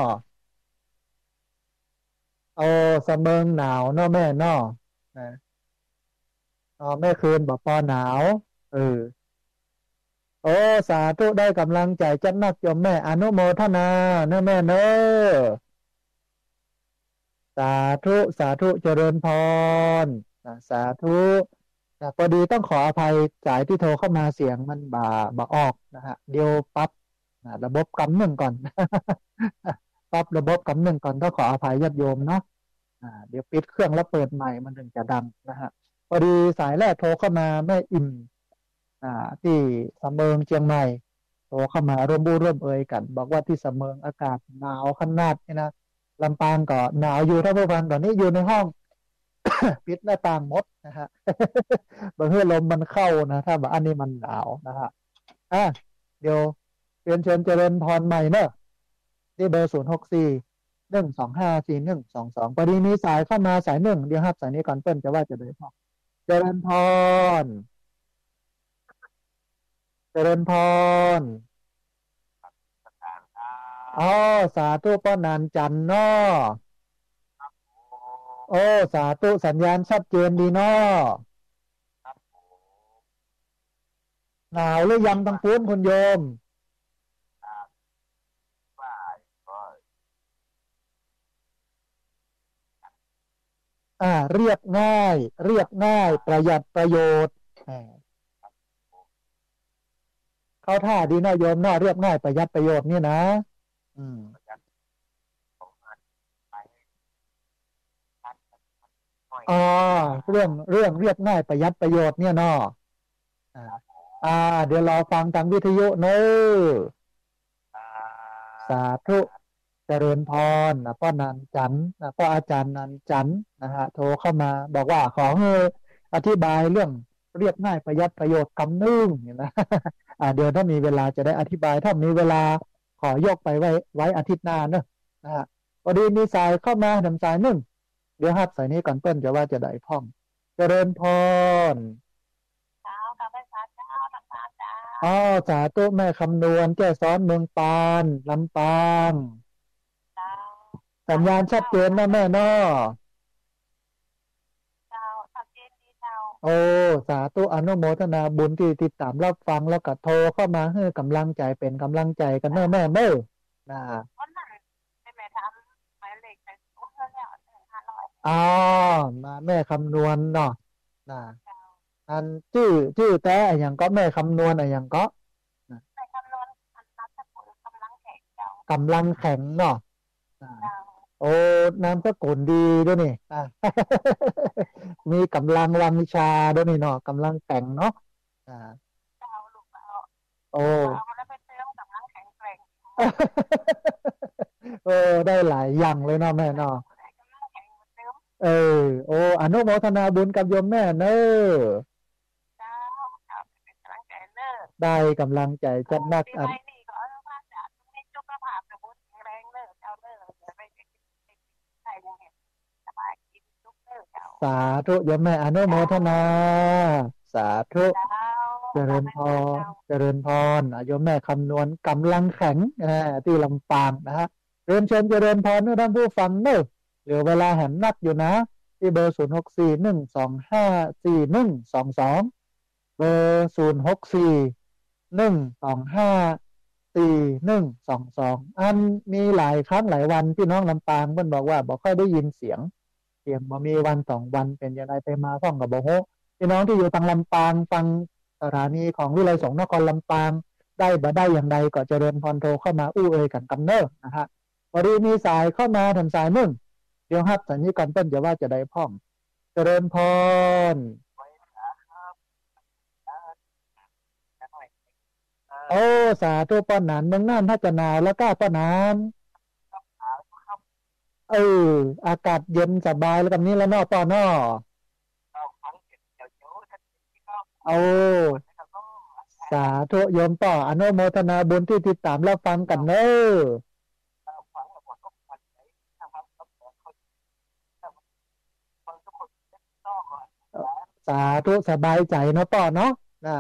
โอ้เสมิงหนาวเนาะแม่เนาะนะอ๋อแม่คืนบอกปอหนาวเออโอ้สาธุได้กำลังใจจัดนักโยมแม่อนุโมทนาเนอะแม่เนอะสาธุสาธุเจริญพรนะสาธุนะพอดีต้องขออภัยสายที่โทรเข้ามาเสียงมันบ่าบ่าออกนะฮะเดี๋ยวปรับนะระบบกำหนึ่งก่อน ปรับระบบกำหนึ่งก่อนต้องขออภัยญาติโยมเนาะอ่าเดี๋ยวปิดเครื่องแล้วเปิดใหม่มันถึงจะดังนะฮะพอดีสายแรกโทรเข้ามาแม่อิ่มอ่าที่สำเมิงเชียงใหม่โทรเข้ามาร่วมบูร่วมเอ่ยกันบอกว่าที่สำเมิงอากาศหนาวขนาดนี่นะลำปางก็หนาวอยู่ท่านผู้ฟังตอนนี้อยู่ในห้อง ปิดหน้าต่างหมดนะฮะ บางทีลมมันเข้านะถ้าแบบอันนี้มันหนาวนะฮะอ่ะเดี๋ยวเรียนเชิญเจริญพรใหม่เนอะที่เบอร์ศูนย์หกสี่หนึ่งสองห้าสี่หนึ่งสองสองพอดีมีสายเข้ามาสายหนึ่งเดี๋ยวครับสายนี้ก่อนเปิ้ลจะว่าจะเลยพอเจริญพรเจริญพรอ๋อสาธุป้อนานจันเนาะโอ้สาธุสัญญาณชัดเจนดีเนาะหนาวหรือยังตั้งพูนคุณโยมอ่าเรียบง่ายเรียบง่ายประหยัดประโยชน์อ่าเข้าท่าดีเนาะโยมเนาะเรียบง่ายประหยัดประโยชน์นี่นะอืมอ๋อเรื่องเรื่องเรียบง่ายประหยัดประโยชน์เนี่ยเนาะอ่าอ่าเดี๋ยวเราฟังทางวิทยุเนอะสาธุเจริญพรนะพ่อนันจันทร์นะพ่ออาจารย์นันจันทร์นะฮะโทรเข้ามาบอกว่าขอให้อธิบายเรื่องเรียบง่ายประหยัดประโยชน์คำนึงเนี่ยนะ อ่าเดี๋ยวถ้ามีเวลาจะได้อธิบายถ้ามีเวลาขอยกไปไว้ไว้อาทิตย์หน้าเนอะนะฮะพอดีมีสายเข้ามาทำสายหนึ่งเดี๋ยวฮับสายนี้ก่อนเปิ้ลจะว่าจะได้พ่องเจริญพรเจ้ากับไปสาเจ้าทำตาเจ้าอ๋อสาธุแม่คำนวณแก้ซ้อนเมืองปานลำปางเจ้าสัญญาณชัดเจนนะแม่เนาะเจ้าสังเกตดีเจ้าโอ้สาธุอนุโมทนาบุญที่ติดตามรับฟังแล้วก็โทรเข้ามาให้กำลังใจเป็นกำลังใจกันแน่แม่เด้อนะวันนั้นเป็นแม่ทำหมายเลขไปโอ้เพื่อนแล้วหนึ่งห้าร้อยอ๋อมาแม่คำนวณเนาะนะเจ้าอันชื่อชื่อแต่อย่างก็แม่คำนวณอะไรอย่างก็ในคำนวณอันนับสกุลกำลังแข็งเจ้ากำลังแข็งเนาะอ่าเจ้าโอ้นามสกุลดีด้วยนี่อ่ามีกำลังวังชาด้วยนี่เนาะกำลังแข็งเนาะอ่าเจ้าลูกเอาโอ้ลูกเอาแล้วไปเติมกำลังแข็งแกร่งเออได้หลายอย่างเลยเนาะแม่เนาะแต่กำลังแข็งเหมือนเดิมเออโอ้อนุโมทนาบุญกับโยมแม่เนอะเจ้าเจ้าเป็นกำลังใจเนอร์ได้กำลังใจจัดนักอันปีใหม่นี่ก็เอาว่าจะให้สุขภาพสมบูรณ์แข็งแรงเนอร์เจ้าเนอร์เดี๋ยวไปใส่ยังไงสบายกินทุกเนอร์เจ้าสาธุโยมแม่อนุโมทนาสาธุเจ้าเจริญพทำให้เนอร์รเจ้าเจริญพรโยมแม่คำนวณกำลังแข็งอ่าที่ลำปางนะฮะเรียนเชิญเจริญพรท่านผู้ฟังเนอะเหลือเวลาแหนนักอยู่นะที่เบอร์ศูนย์หกสี่หนึ่งสองห้าสี่หนึ่งสองสองเบอร์ศูนย์หกสี่หนึ่งสองห้าสี่หนึ่งสองสองอันมีหลายครั้งหลายวันพี่น้องลำปางเพิ่นบอกว่าบอกค่อยได้ยินเสียงเสียงบ่มีวันสองวันเป็นยังไงไปมาฟ้องกับบ่ฮู้พี่น้องที่อยู่ทางลำปางฟังสถานีของวิไลสงฆ์นครลำปางได้บ่ได้อย่างใดก็เจริญพรโทรเข้ามาอู้เอ่ยกันกำเนิดนะฮะพอดีมีสายเข้ามาทำสายมึงเดี๋ยวครับสัญญาก่อนต้นจะว่าจะได้พ่องเจริญพรโอ้สาธุป้อนหนานเมืองน่านถ้าจะหนาวแล้วก็ป้อนหนานเอออากาศเย็นสบายแล้วกับนี้แล้วเนอป้อนอเอาสาธุโยมป้ออนุโมทนาบุญที่ติดตามรับฟังกันเนอสาธุสบายใจเนาะป้อเนาะน่ะ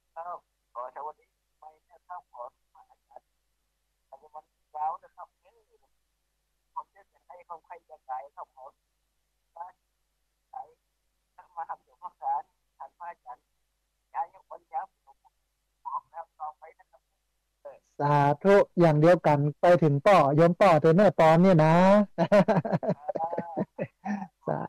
สาธุอย่างเดียวกันไปถึงป้อโยมป้อเธอเนอตอนนี้นะสา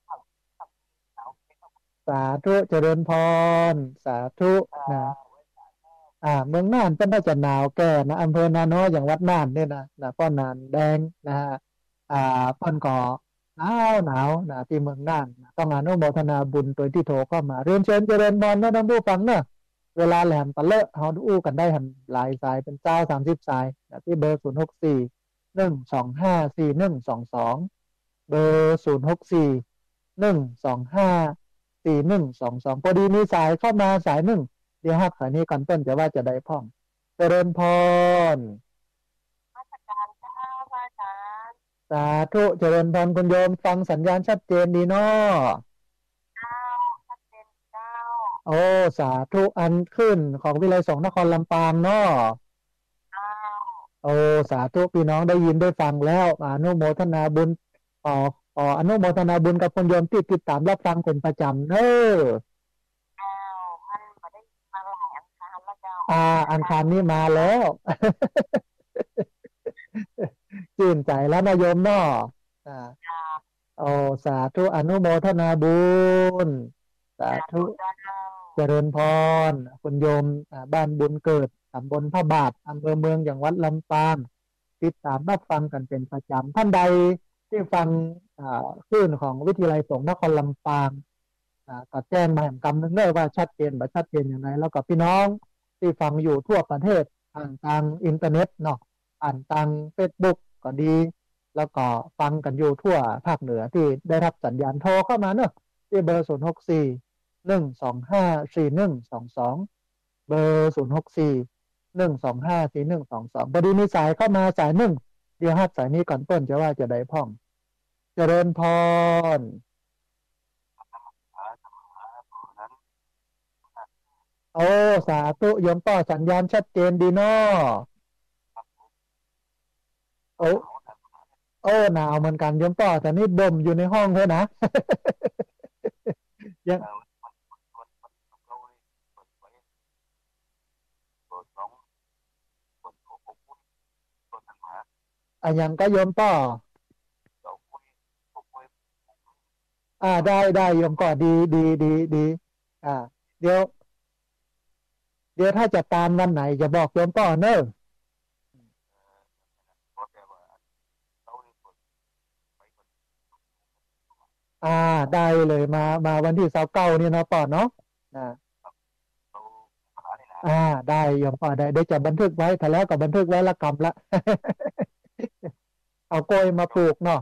สาธุเจริญพรสาธุนะอ่าเมืองน่านเป็นน่าจะหนาวแก่นะอำเภอนาน้อยอย่างวัดน่านเนี่ยนะนะป้อนนานแดงนะฮะอ่าป้อนก่อหนาวหนาวนะที่เมืองน่านนะต้องอนุโมทนาบุญโดยที่โทรเข้ามาเรียนเชิญเจริญพรนะท่านผู้ฟังเนอะเวลาแหลมตะเลาะเขาอู้กันได้หันหลายสายเป็นเจ้าสามสิบสายนะที่เบอร์ศูนย์หกสี่หนึ่งสองห้าสี่หนึ่งสองสองเบอร์ศูนย์หกสี่หนึ่งสองห้าสี่หนึ่งสองสองพอดีมีสายเข้ามาสายหนึ่งเดี๋ยวครับสายนี้ก่อนต้นจะว่าจะได้พ่องเจริญพรมาตรการเจ้าพระอาจารย์สาธุเจริญพรคุณโยมฟังสัญญาณชัดเจนดีเนาะเจ้าชัดเจนเจ้าโอ้สาธุอันขึ้นของวิไลสงฆ์นครลำปางเนาะเจ้าโอ้สาธุพี่น้องได้ยินได้ฟังแล้วอนุโมทนาบุญต่อต่ออนุโมทนาบุญกับคุณโยมที่ติดตามรับฟังเป็นประจำเนอะเจ้ามันมาได้มาหลายอันคารแล้วเจ้าอ่าอังคารนี้มาแล้วชื่นใจแล้วนายโยมเนาะอ่าเจ้าโอ้สาธุอนุโมทนาบุญสาสาธุธุเจ้าเจริญพรคุณโยมอ่าบ้านบุญเกิดตำบลพระบาทอำเภอเมืองอย่างวัดลำปางติดตามรับฟังกันเป็นประจำท่านใดที่ฟังอ่าคลื่นของวิทยาลัยสงฆ์นครลำปางอ่าก็แจ้งมาแห่งกำนึงเด้อว่าชัดเจนบ่ชัดเจนอย่างไรแล้วก็พี่น้องที่ฟังอยู่ทั่วประเทศผ่านทางอินเทอร์เน็ตเนาะผ่านทางเฟซบุ๊กก็ดี แล้วก็ฟังกันอยู่ทั่วภาคเหนือที่ได้รับสัญญาณโทรเข้ามาเนอะที่เบอร์ศูนย์หกสี่หนึ่งสองห้าสี่หนึ่งสองสองเบอร์ศูนย์หกสี่หนึ่งสองห้าสี่หนึ่งสองสองพอดีมีสายเข้ามาสายหนึ่งเดี๋ยวฮัดสายนี้ก่อนต้นจะว่าจะได้พ่องเจริญพรโอ้สาธุโยมต่อสัญญาณชัดเจนดีเนาะโอ้โอ้หนาวเหมือนกันโยมต่อแต่นี่ดมอยู่ในห้องเท่านะยังอ่ะยังก็โยมต่ออ่าได้ได้โยมต่อดีดีดีดีอ่าเดี๋ยวเดี๋ยวถ้าจะตามวันไหนจะบอกโยมต่อเนอะอ่าได้เลยมามาวันที่เสาร์เก้านี่เนาะป่อเนาะอ่าอ่าได้โยมป่อได้ได้จะบันทึกไว้ถ้าแล้วก็บันทึกไว้ละกรรมละเอากล้วยมาปลูกเนาะ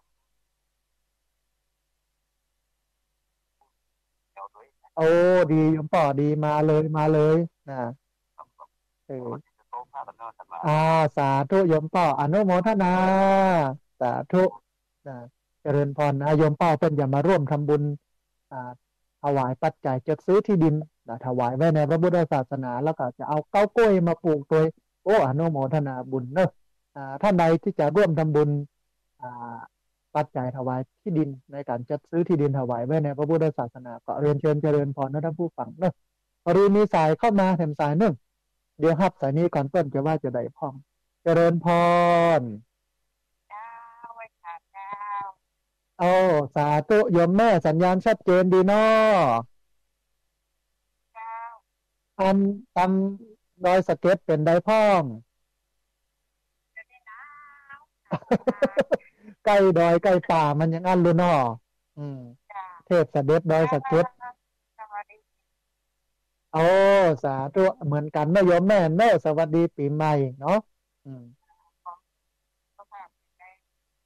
โอ้ดีโยมป่อดีมาเลยมาเลยนะเอออ่าสาธุโยมป่ออนุโมทนาสาธุนะเจริญพรนะโยมป่อเป็นอย่ามาร่วมทำบุญอ่าถวายปัจจัยจัดซื้อที่ดินนะถวายไว้ในพระพุทธศาสนาแล้วก็จะเอาเก้ากล้วยมาปลูกโดยโอ้อนุโมทนาบุญเนอะอ่าท่านใดที่จะร่วมทำบุญอ่าปัจจัยถวายที่ดินในการจัดซื้อที่ดินถวายไว้ในพระพุทธศาสนาก็เรียนเชิญเจริญพรนะท่านผู้ฟังเนอะพอดีมีสายเข้ามาแถมสายหนึ่งเดี๋ยวครับสายนี้ก่อนเปิ้นจะว่าจะได้พ้องเจริญพรเจ้าไว้ค่ะเจ้าโอ้สาธุโยมแม่สัญญาณชัดเจนดีเนาะเจ้าอันตำดอยสะเก็ดเป็นไดพ้องจะได้น้ำโอ้ใกล้ดอยใกล้ป่ามันยังอันเลยเนาะอืมจ้าเทพเสด็จดอยสะเก็ดสวัสดีโอ้สาธุเหมือนกันแม่โยมแม่เนอะสวัสดีปีใหม่เนาะอืมของสุขภาพแข็ง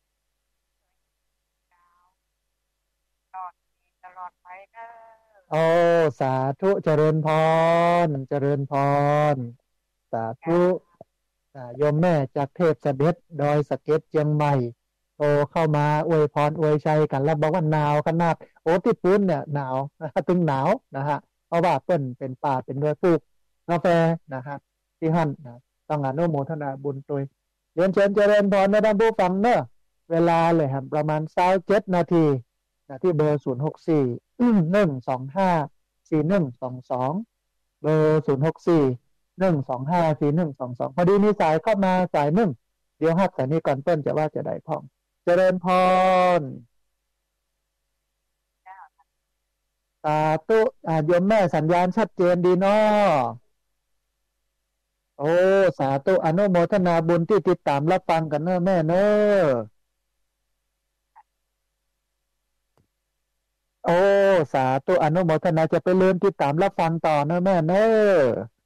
แรงตลอดตลอดไปเด้อโอ้สาธุเจริญพรเจริญพรสาธุจ้าอ่าโยมแม่จากเทพเสด็จดอยสะเก็ดเชียงใหม่โทรเข้ามาอวยพรอวยชัยกันแล้วบอกว่าหนาวขนาดโอ้ที่ปื้นเนี่ยหนาวตึงหนาวนะฮะเพราะว่าเปิ้นเป็นป่าเป็นด้วยปลูกกาแฟนะฮะที่หั่นนะต้องอนุโมทนาบุญตัวยเรียนเชิญเจริญพรนะท่านผู้ฟังเนอะเวลาเลยครับประมาณเช้าเจ็ดนาทีนะที่เบอร์ศูนย์หกสี่หนึ่งสองห้าสี่หนึ่งสองสองเบอร์ศูนย์หกสี่ หนึ่งสองห้าสี่หนึ่งสองสองพอดีมีสายเข้ามาสายหนึ่งเดี๋ยวฮักสายนี้ก่อนเปิ้นจะว่าจะได้พ่องเจริญพรสาธุอ่าโยมแม่สัญญาณชัดเจนดีเนาะโอ้สาธุอนุโมทนาบุญที่ติดตามรับฟังกันเนอะแม่เนอะโอ้สาธุอนุโมทนาจะไปเลื่อนติดตามรับฟังต่อเนอะแม่เนอะ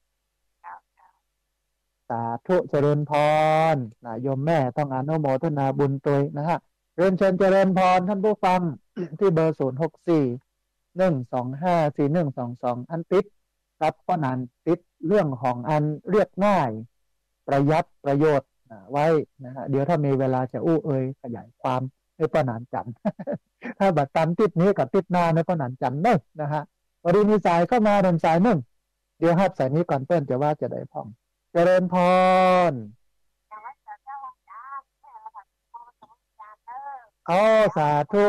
สาธุเจริญพรนะโยมแม่ต้องอนุโมทนาบุญตัวยนะฮะเรียนเชิญเจริญพรท่านผู้ฟัง ที่เบอร์ศูนย์หกสี่หนึ่งสองห้าสี่หนึ่งสองสองอันติดครับเพราะนั้นติดเรื่องของอันเรียกง่ายประหยัดประโยชน์ไว้นะฮะเดี๋ยวถ้ามีเวลาจะอู้เอ่ยขยายความในป้อนานจันทร์ ถ้าบัดตันติดนี้กับติดหน้าในป้อนานจันทร์เนอะนะฮะวันนี้มีสายเข้ามาเดินสายหนึ่งเดี๋ยวฮับสายนี้ก่อนเปิ้นจะว่าจะได้พ่องเจริญพรอ๋อสาธุ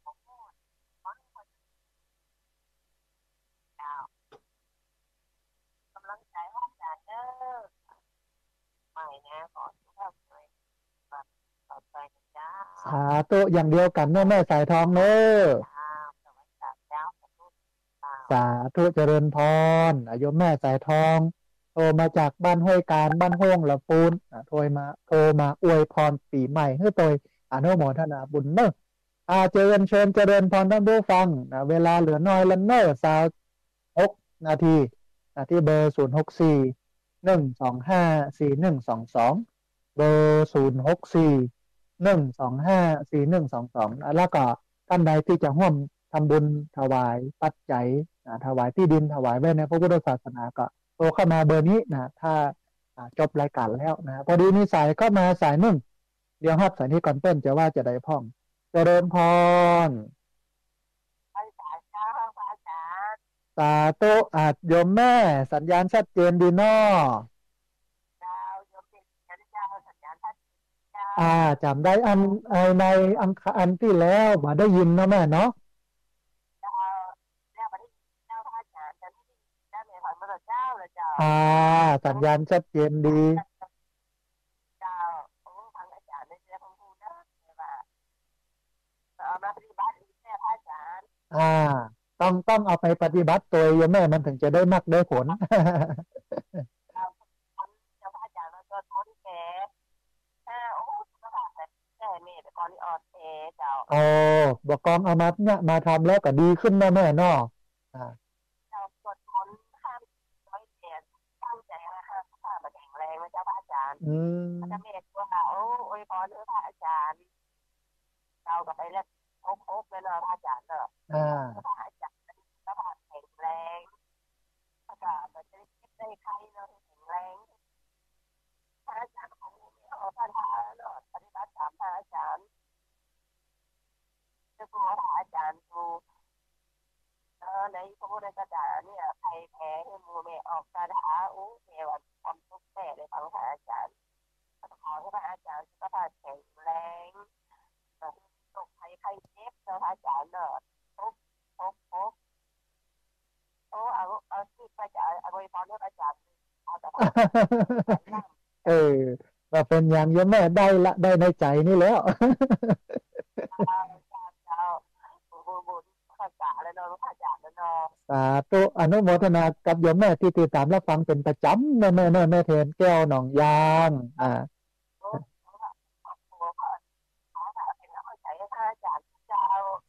กำลังใจห้องจานเด้อใหม่นะขอสุขภาพแข็งแรงต่อไปนะจ้าสาธุอย่างเดียวกันแม่แม่สายทองเนอะสวัสดีจ้าสาธุเจริญพรอายุแม่สายทองโทรมาจากบ้านห้วยการบ้านห้วงละปูนโทรมาโทรมาอวยพรปีใหม่ให้ตัวอนุโมทนาบุญเนอะอาเจริญเชิญเจริญพรท่านผู้ฟังนะเวลาเหลือน้อยแล้วเนอะสาวหกนาทีนะที่เบอร์ศูนย์หกสี่หนึ่งสองห้าสี่หนึ่งสองสองเบอร์ศูนย์หกสี่หนึ่งสองห้าสี่หนึ่งสองสองแล้วก็ท่านใดที่จะร่วมทำบุญถวายปัจจัยถวายที่ดินถวายไว้ในพระพุทธศาสนาก็โทรเข้ามาเบอร์นี้นะถ้าจบรายการแล้วนะพอดีมีสายเข้ามาสายหนึ่งเดี๋ยวฮับสายนี้ก่อนเปิ้นจะว่าจะได้พ่องเจริญพรสาธุอาจโยมแม่สัญญาณชัดเจนดีเนาะอ่าจำได้อันในอังอันที่แล้วมาได้ยินเนาะแม่เนาะอ่าสัญญาณชัดเจนดีอ่าต้องต้องเอาไปปฏิบัติตัวโยมแม่มันถึงจะได้มักได้ผลโอ้บอกกองเอามาเนี่ยมาทำแล้วก็ดีขึ้นนะแม่เนาะอ่าเราสวดมนต์ข้ามร้อยเจ็ดตั้งใจนะคะพระมาแข็งแรงนะเจ้าพระอาจารย์อืมพระเมตว่าโอ้อวยพรเออพระอาจารย์เราก็ไปเล่นโอ๊กโอ๊กเลยเนาะพระอาจารย์เนาะอ่าพระอาจารย์พระพระแข็งแรงพระกาศจะได้คิดได้ใครเนาะแข็งแรงพระอาจารย์ของเราพระทาเนาะปฏิบัติตามพระอาจารย์จะตัวพระอาจารย์ดูเออในพระพุทธศาสนาเนี่ยใครแพ้ให้มูเมออกคาถาอู้เทวันทำทุกแม่ในฟังพระอาจารย์ขอให้พระอาจารย์สุขภาพแข็งแรงตกใครใครเจ็บเนาะพระอาจารย์เนาะพบพบพบโอ้เอาเอาที่พระอาจารย์อวยพรให้พระอาจารย์เอาแต่เออว่าเป็นอย่างโยมแม่ได้ละได้ในใจนี่แล้วสาธุอนุโมทนากับโยมแม่ที่ติดตามรับฟังเป็นประจำแม่แม่แม่แม่เทนแก้วหนองยางอ่า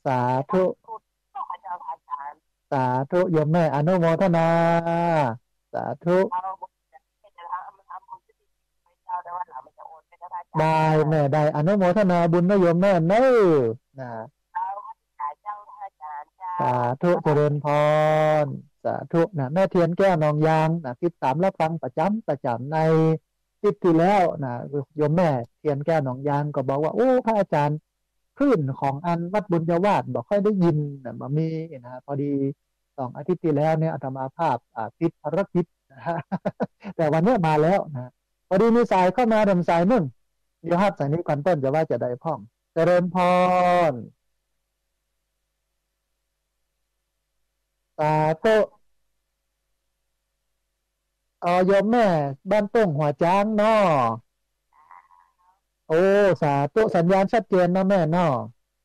สาธุก็อาจารย์อาจารย์สาธุโยมแม่อนุโมทนาสาธุเราจะจะทำทำบุญที่ดีไปเจ้าแต่ว่าเราไม่จะโอนไปก็ได้อาจารย์ได้เด้อแม่ได้อนุโมทนาบุญนะโยมแม่เน้อนะเราขายเจ้าอาจารย์เจ้าสาธุเจริญพรสาธุนะแม่เทียนแก้วนองยางนะติดตามรับฟังประจำประจำในคลิปที่แล้วนะโยมแม่เทียนแก้วนองยางก็บอกว่าโอ้พระอาจารย์คลื่นของอันวัดบุญญาวาสบอกค่อยได้ยินนะมามีนะพอดีสองอาทิตย์ที่แล้วเนี่ยอาตมาภาพอ่าติดภารกิจนะฮะแต่วันนี้มาแล้วนะพอดีมีสายเข้ามาเดิมสายหนึ่งเดี๋ยวฮับสายนี้ก่อนต้นจะว่าจะได้พ่องเจริญพรสาธุอ๋อโยมแม่บ้านต้งหัวจ้างเนาะโอ้สาธุสัญญาณชัดเจนเนาะแม่เนาะ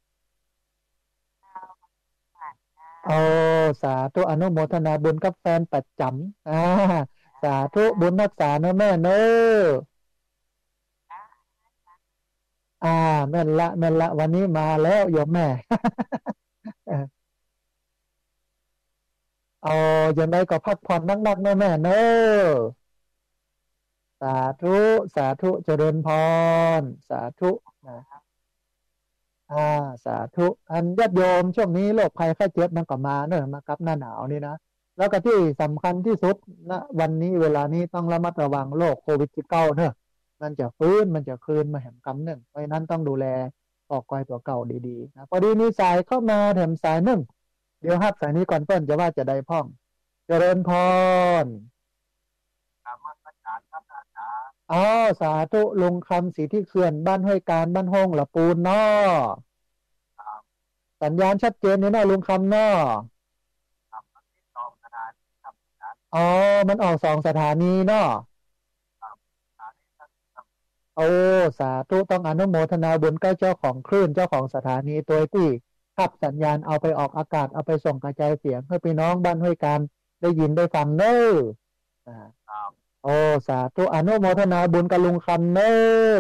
โอ้สาธุอนุโมทนาบุญกับแฟนประจำอ่าสาธุบุญรักษาเนาะแม่เนอะอ่าแม่นละแม่นละวันนี้มาแล้วโยมแม่ เอาอย่างไรก็พักผ่อนนักๆเนอะแม่เนอะสาธุสาธุเจริญพรสาธุนะอ่าสาธุอันญาติโยมช่วงนี้โรคภัยไข้เจ็บมันก็มาเนอะมากับหน้าหนาวนี่นะแล้วก็ที่สำคัญที่สุดณวันนี้เวลานี้ต้องระมัดระวังโรคโควิด สิบเก้า เนอะมันจะฟื้นมันจะคืนมาแหมกำหนึ่งเพราะฉะนั้นต้องดูแลปอกกอยตัวเก่าดีๆนะพอดีมีสายเข้ามาแถมสายหนึ่งเดี๋ยวฮับสายนี้ก่อนเปิ้นจะว่าจะได้พ่องเจริญพรอ๋อสาธุลงคำสีที่เขื่อนบ้านห้วยการบ้านห้องละปูนเนาะสัญญาณชัดเจนเนี่ยเนาะลุงคำเนาะอ๋อมันออกสองสถานีเนาะโอ้สาธุต้องอนุโมทนาบุญกับเจ้าของคลื่นเจ้าของสถานีตัวที่ขับสัญญาณเอาไปออกอากาศเอาไปส่งกระจายเสียงให้พี่น้องบ้านห้วยการได้ยินได้ฟังเนอะอ่าโอ้สาธุอนุโมทนาบุญกับลุงคำเนอะ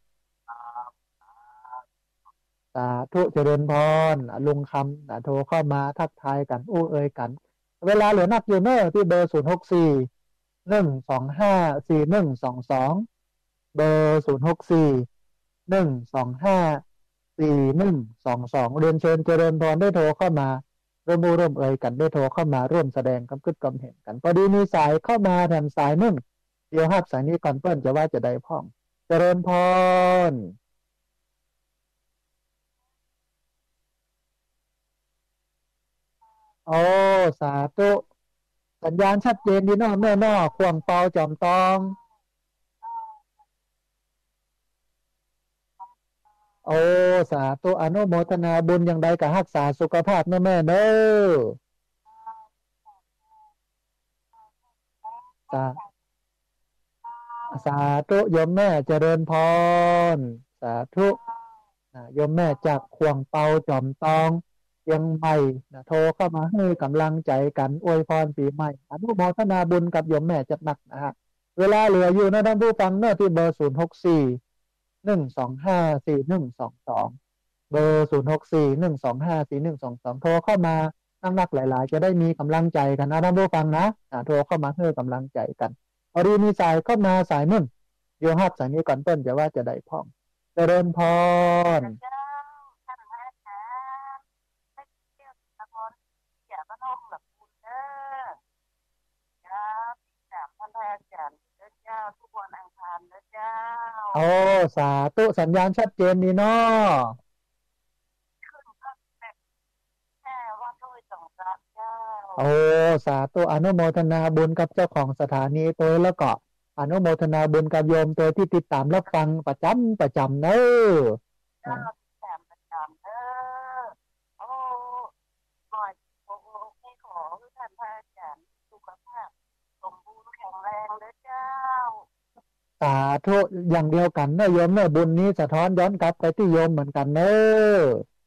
สาธุเจริญพรลุงคำนะโทรเข้ามาทักทายกันอู้เอ่ยกัน เวลาเหลือนักอยู่เนอะที่เบอร์ศูนย์หกสี่หนึ่งสองห้าสี่หนึ่งสองสองเบอร์ศูนย์หกสี่หนึ่งสองห้าสี่หนึ่งสองสองเรียนเชิญเจริญพรได้โทรเข้ามาร่วมมือร่วมเอ่ยกันได้โทรเข้ามาร่วมแสดงความคิดความเห็นกันพอดีมีสายเข้ามาแถมสายหนึ่งเดี๋ยวฮับสายนี้ก่อนเปิ้นจะว่าจะได้พ่องเจริญพรโอ้สาธุสัญญาณชัดเจนดีเนาะแม่เนาะควงเปาจอมตองโอ้สาธุอนุโมทนาบุญอย่างใดกับรักษาสุขภาพเนาะแม่เด้อสาสาธุโยมแม่เจริญพรสาธุนะโยมแม่จากควงเปาจอมตองเชียังใหม่นะโทรเข้ามาให้กำลังใจกันอวยพรปีใหม่อนุโมทนาบุญกับโยมแม่จัดหนักนะฮะเวลาเหลืออยู่นะท่านผู้ฟังเนอะที่เบอร์ศูนย์หกสี่หนึ่งสองห้าสี่หนึ่งสองสองเบอร์ศูนย์หกสี่หนึ่งสองห้าสี่หนึ่งสองสองโทรเข้ามานักนักหลายๆจะได้มีกำลังใจกันนะท่านผู้ฟังนะอ่าโทรเข้ามาให้กำลังใจกันพอดีมีสายเข้ามาสายหนึ่งเดี๋ยวฮับสายนี้ก่อนต้นจะว่าจะได้พ่องเจริญพรโอ้สาธุสัญญาณชัดเจนดีเนาะโอ้สาธุอนุโมทนาบุญกับเจ้าของสถานีตัวแล้วก็อนุโมทนาบุญกับโยมตัวที่ติดตามรับฟังประจำประจำเนอะสาธุอย่างเดียวกันเนอะโยมเนอะบุญนี้สะท้อนย้อนกลับไปที่โยมเหมือนกันเนอะ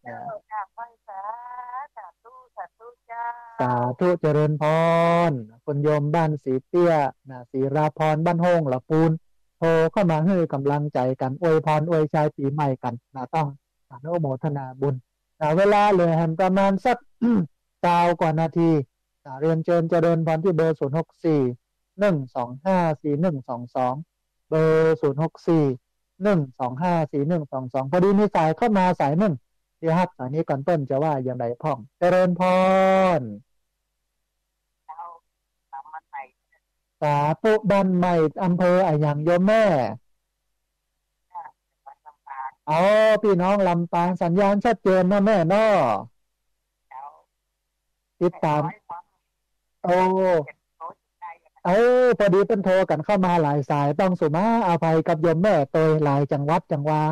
สาธุเจริญพรคุณโยมบ้านสีเตี้ยนะศรีราพรบ้านห้องละปูนโทรเข้ามาให้กำลังใจกันอวยพรอวยชัยปีใหม่กันนะต้องอนุโมทนาบุญนะเวลาเหลือแหมประมาณสักเก้ากว่านาทีนะเรียนเชิญเจริญพรที่เบอร์ศูนย์หกสี่หนึ่งสองห้าสี่หนึ่งสองสองเบอร์ศูนย์หกสี่หนึ่งสองห้าสี่หนึ่งสองสองพอดีมีสายเข้ามาสายหนึ่งเดี๋ยวครับสายนี้ก่อนต้นจะว่าอย่างไรพ่องเจริญพรเราทำมันไปสาธุบ้านใหม่อำเภออะหยังโยมแม่ถ้ามันลำบากเอาพี่น้องลำปางสัญญาณชัดเจนนะแม่เนาะเราติดตามร้อยความโอ้เจ็บโน้ตได้ยังไงเออพอดีเป็นโทรกันเข้ามาหลายสายต้องสุมาอภัยกับโยมแม่เตยหลายจังหวัดจังหวา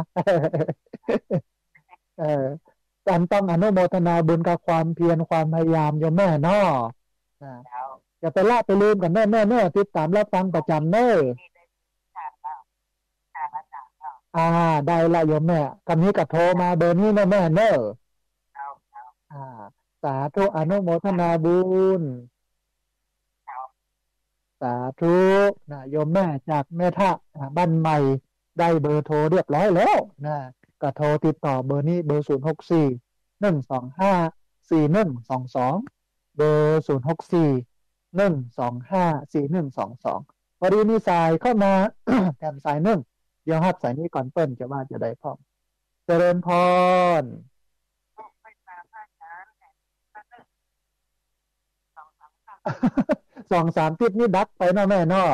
เออการต้องอนุโมทนาบุญกับความเพียรความพยายามโยมแม่เนาะนะเราอย่าไปละไปลืมกันแน่แน่แน่ติดตามรับฟังประจำเน้อนี่ได้ทางเราทางอาจารย์เราอ่าได้ละโยมแม่คำนี้กับโทรมาเบอร์นี้แน่แม่เน้อเราเราอ่าสาธุอนุโมทนาบุญเราสาธุนะโยมแม่จากแม่ทะอ่าบ้านใหม่ได้เบอร์โทรเรียบร้อยแล้วนะก็โทรติดต่อเบอร์นี้เบอร์ศูนย์หกสี่หนึ่งสองห้าสี่หนึ่งสองสองเบอร์ศูนย์หกสี่หนึ่งสองห้าสี่หนึ่งสองสองพอดีมีสายเข้ามา แถมสายหนึ่งเดี๋ยวฮับสายนี้ก่อนเปิ้ลจะว่าจะได้พร้อมเจริญพรไม่ตามอาจารย์แต่ก็นึกสองสามคำสองสามทิศนี่ดักไปเนาะแม่เนาะ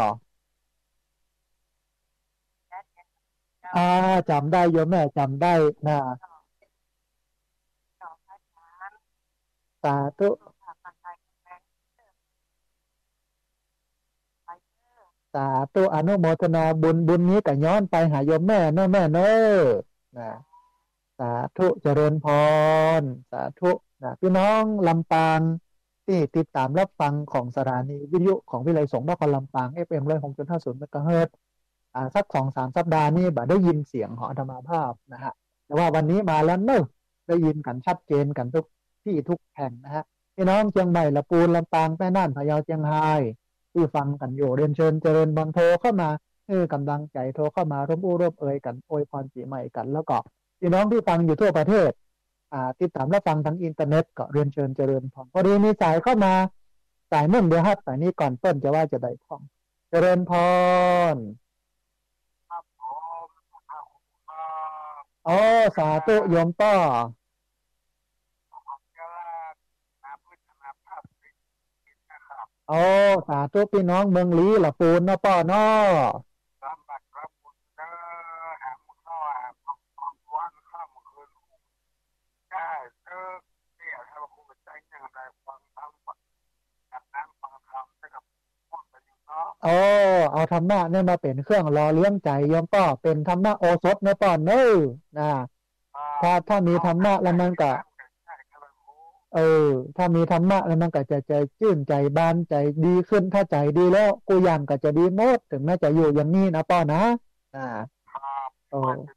และเนี่ยเราอ่าจำได้โยมแม่จำได้นะสองสองอาจารย์สาธุสุขภาพร่างกายแข็งแรงไปเถอะสาธุอนุโมทนาบุญบุญนี้ก็ย้อนไปหาโยมแม่เนาะแม่เนาะนะสาธุเจริญพรสาธุนะพี่น้องลำปางที่ติดตามรับฟังของสถานีวิทยุของวิไลสงฆ์นครลำปาง เอฟ เอ็ม ร้อยหกจุดห้าศูนย์เมกะเฮิรตซ์อ่าสักสองสามสัปดาห์นี้บ่ได้ยินเสียงของอาตมาภาพนะฮะแต่ว่าวันนี้มาแล้วเนอะได้ยินกันชัดเจนกันทุกที่ทุกแห่งนะฮะพี่น้องเชียงใหม่ละปูนลำปางแม่น่านพะเยาเชียงรายที่ฟังกันอยู่เรียนเชิญเจริญบอลโทรเข้ามาให้กำลังใจโทรเข้ามาร่วมอู้ร่วมเอ่ยกันอวยพรปีใหม่กันแล้วก็พี่น้องที่ฟังอยู่ทั่วประเทศอ่าติดตามรับฟังทางอินเทอร์เน็ตก็เรียนเชิญเจริญพรพอดีมีสายเข้ามาสายหนึ่งเดียวครับสายนี้ก่อนเปิ้ลจะว่าจะได้พองเจริญพรครับผมเอาครับอ๋อสาธุโยมป้อเจ้านาพุทธนาภาพนะครับอ๋อสาธุพี่น้องเมืองลี้ละปูนเนาะป้อเนาะลำบากลำบุญเด้อหามุนน้อหาของวันข้ามคืนได้เด้อเนี่ยถ้าเราคุยใจอย่างไรฟังทำแบบนั้นฟังทำได้กับพวกกันอยู่เนาะอ๋อเอาธรรมะเนี่ยมาเป็นเครื่องรอเลี้ยงใจโยมป้อเป็นธรรมะโอสถเนาะป้อเนอะนะถ้าถ้ามีธรรมะแล้วมันก็ เออถ้ามีธรรมะแล้วมันก็จะใจชื่นใจบานใจดีขึ้นถ้าใจดีแล้วกูยังก็จะดีหมดถึงแม้จะอยู่อย่างนี้นะป้อนะอ่าโอ้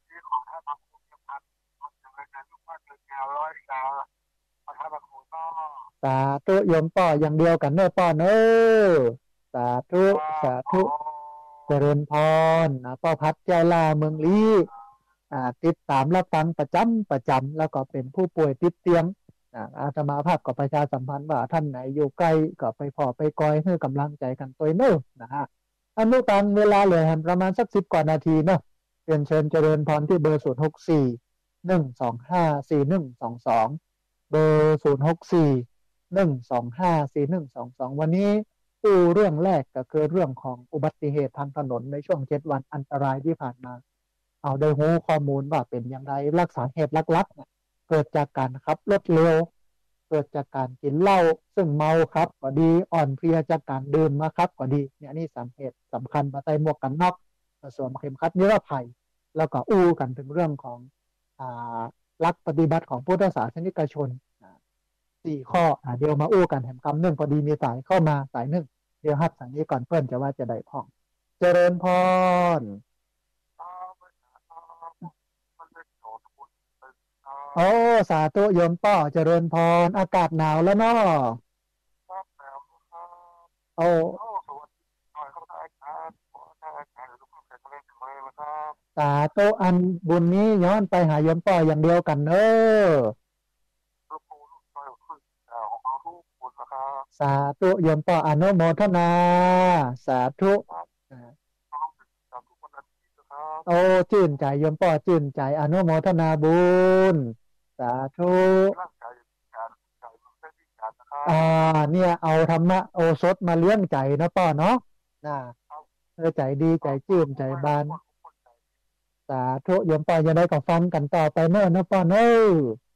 สาธุโยมป้ออย่างเดียวกันเนอะป้อเนอะสาธุสาธุเจริญพรนะป้อพัดใจลาเมืองลี้อ่าติดตามรับฟังประจำประจำแล้วก็เป็นผู้ป่วยติดเตียง อ่าอาตมาภาพก็ประชาสัมพันธ์ว่าท่านไหนอยู่ใกล้ก็ไปพอไปกอยให้กำลังใจกันตัวเนอะนะฮะอนุตันเวลาเหลือประมาณสักสิบกว่านาทีเนอะเรียนเชิญเจริญพรที่เบอร์ศูนย์หกสี่หนึ่งสองห้าสี่หนึ่งสองสองเบอร์ศูนย์หกสี่หนึ่งสองห้าสี่หนึ่งสองสองวันนี้ปูเรื่องแรกก็คือเรื่องของอุบัติเหตุทางถนนในช่วงเจ็ดวันอันตรายที่ผ่านมาเอาได้รู้ข้อมูลว่าเป็นอย่างไรรักษาเหตุลักๆเกิดจากการขับรถเร็วเกิดจากการกินเหล้าซึ่งเมาครับก็ดีอ่อนเพลียจากการดื่มมาครับก็ดีเนี่ยนี่สาเหตุสำคัญมาใส่หมวกกันน็อกสวมเข็มขัดนิรภัยแล้วก็อู้กันถึงเรื่องของอ่าหลักปฏิบัติของพุทธศาสนิกชนสี่ข้ออ่าเดี๋ยวมาอู้กันแถมคำหนึ่งพอดีมีสายเข้ามาสายหนึ่งเดี๋ยวฮับสั่งนี้ก่อนเพื่อนจะว่าจะได้พ้องเจริญพรโอ้สาธุโยมป้อเจริญพรอากาศหนาวแล้วเนาะโอ้สาธุอันบุญนี้ย้อนไปหาโยมป้ออย่างเดียวกันเนอะสาธุโยมป่ออนุโมทนาสาธุโอ้ชื่นใจโยมป่อชื่นใจอนุโมทนาบุญสาธุอ่าเนี่ยเอาธรรมะโอสถมาเลี้ยงใจนะป่อเนาะนะเออใจดีใจชื่นใจบานสาธุโยมป่อจะได้กับฟังกันต่อไปเนอะนะป่อเนอะ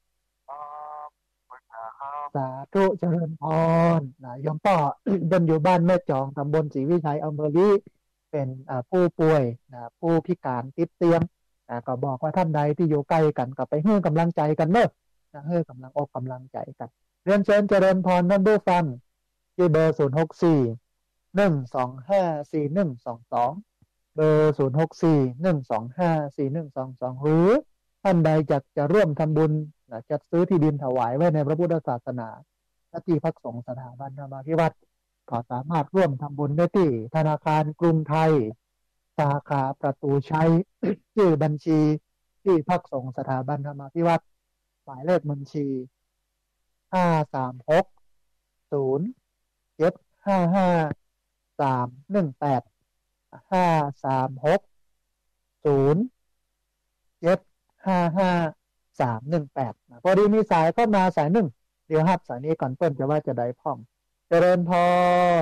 สาธุเจริญพรนะโยมป่อ เดินอยู่บ้านแม่จองตำบลศรีวิชัยอำเภอลีเป็นผู้ป่วยนะผู้พิการติดเตียงนะก็บอกว่าท่านใดที่อยู่ใกล้กันก็ไปให้กำลังใจกันเนอะนะให้กำลังอกกำลังใจกันเรียนเชิญเจริญพรท่านผู้ฟังที่เบอร์ศูนย์หกสี่หนึ่งสองห้าสี่หนึ่งสองสองเบอร์ศูนย์หกสี่หนึ่งสองห้าสี่หนึ่งสองสองหรือท่านใดจะจะร่วมทำบุญนะจัดซื้อที่ดินถวายไว้ในพระพุทธศาสนาที่พักสงฆ์สถาบันธรรมาภิวัตรก็สามารถร่วมทำบุญได้ที่ธนาคารกรุงไทยสาขาประตูชัย ชื่อบัญชีที่พักสงฆ์สถาบันธรรมาภิวัตรหมายเลขบัญชีห้าสามหกศูนย์เจ็ดห้าห้าสามหนึ่งแปดห้าสามหกศูนย์เจ็ดห้าห้าสามหนึ่งแปดพอดีมีสายเข้ามาสายหนึ่งเดี๋ยวฮับสายนี้ก่อนเปิ้ลจะว่าจะได้พ่องเจริญพร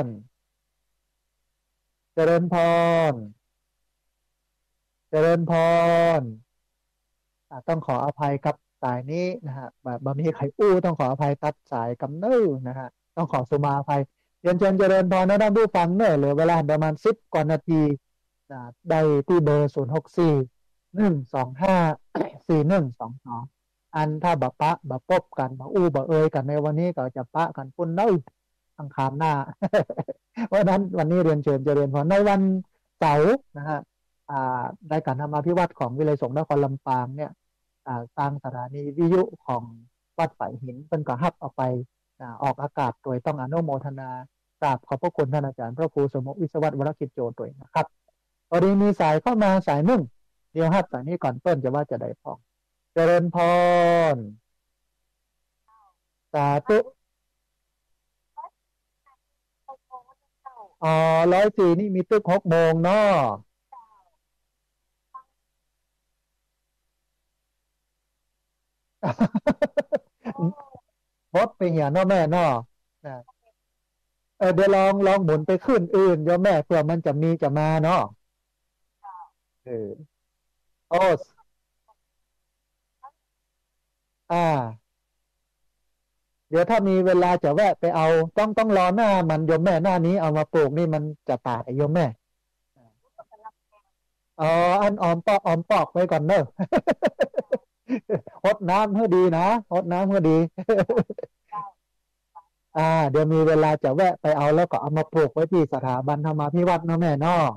เจริญพรเจริญพรต้องขออภัยกับสายนี้นะฮะแบบบะมีไข่อู้ต้องขออภัยตัดสายกำเนิดนะฮะต้องขอสุมาอภัยเรียนเชิญเจริญพรนะท่านผู้ฟังเนอะเหลือเวลาประมาณสิบกว่านาทีนะได้ที่เบอร์ศูนย์หกสี่หนึ่งสองห้าสี่หนึ่งสองสองอันถ้าบะปะบะปบกันบะอู้บะเอยกันในวันนี้ก็จะปะกันปุ่นเนอะอังคารหน้า เพราะนั้นวันนี้เรียนเชิญเจริญพรในวันเสาร์นะฮะรายการธรรมาภิวัตรของวิเลยสงฆ์นครลำปางเนี่ยทางสถานีวิทยุของวัดฝ่ายหินเป็นก็ฮับออกไปออกอากาศโดยต้องอนุโมทนากราบขอบพระคุณท่านอาจารย์พระครูสมภพวิศวัตรวรกิจโจด้วยนะครับพอดีมีสายเข้ามาสายหนึ่งเดี๋ยวฮับสายนี้ก่อนเปิ้ลจะว่าจะได้พองเจริญพรสาธุอ๋อร้อยสี่นี่มีตึกหกโมงเนาะพดไปเหี่ยเนาะแม่เนาะเออเดี๋ยวลองลองหมุนไปขึ้นอื่นโยมแม่เผื่อมันจะมีจะมาเนาะเออโอ้อ่าเดี๋ยวถ้ามีเวลาจะแวะไปเอาต้องต้องรอหน้ามันโยมแม่หน้านี้เอามาปลูกนี่มันจะตายโยมแม่อ๋ออันออมปอกออมปอกไว้ก่อนเนอะฮดน้ำเพื่อดีนะฮดน้ำเพื่อดี อ่าเดี๋ยวมีเวลาจะแวะไปเอาแล้วก็เอามาปลูกไว้ที่สถาบันธรรมาภิวัตรนะแม่เนาะ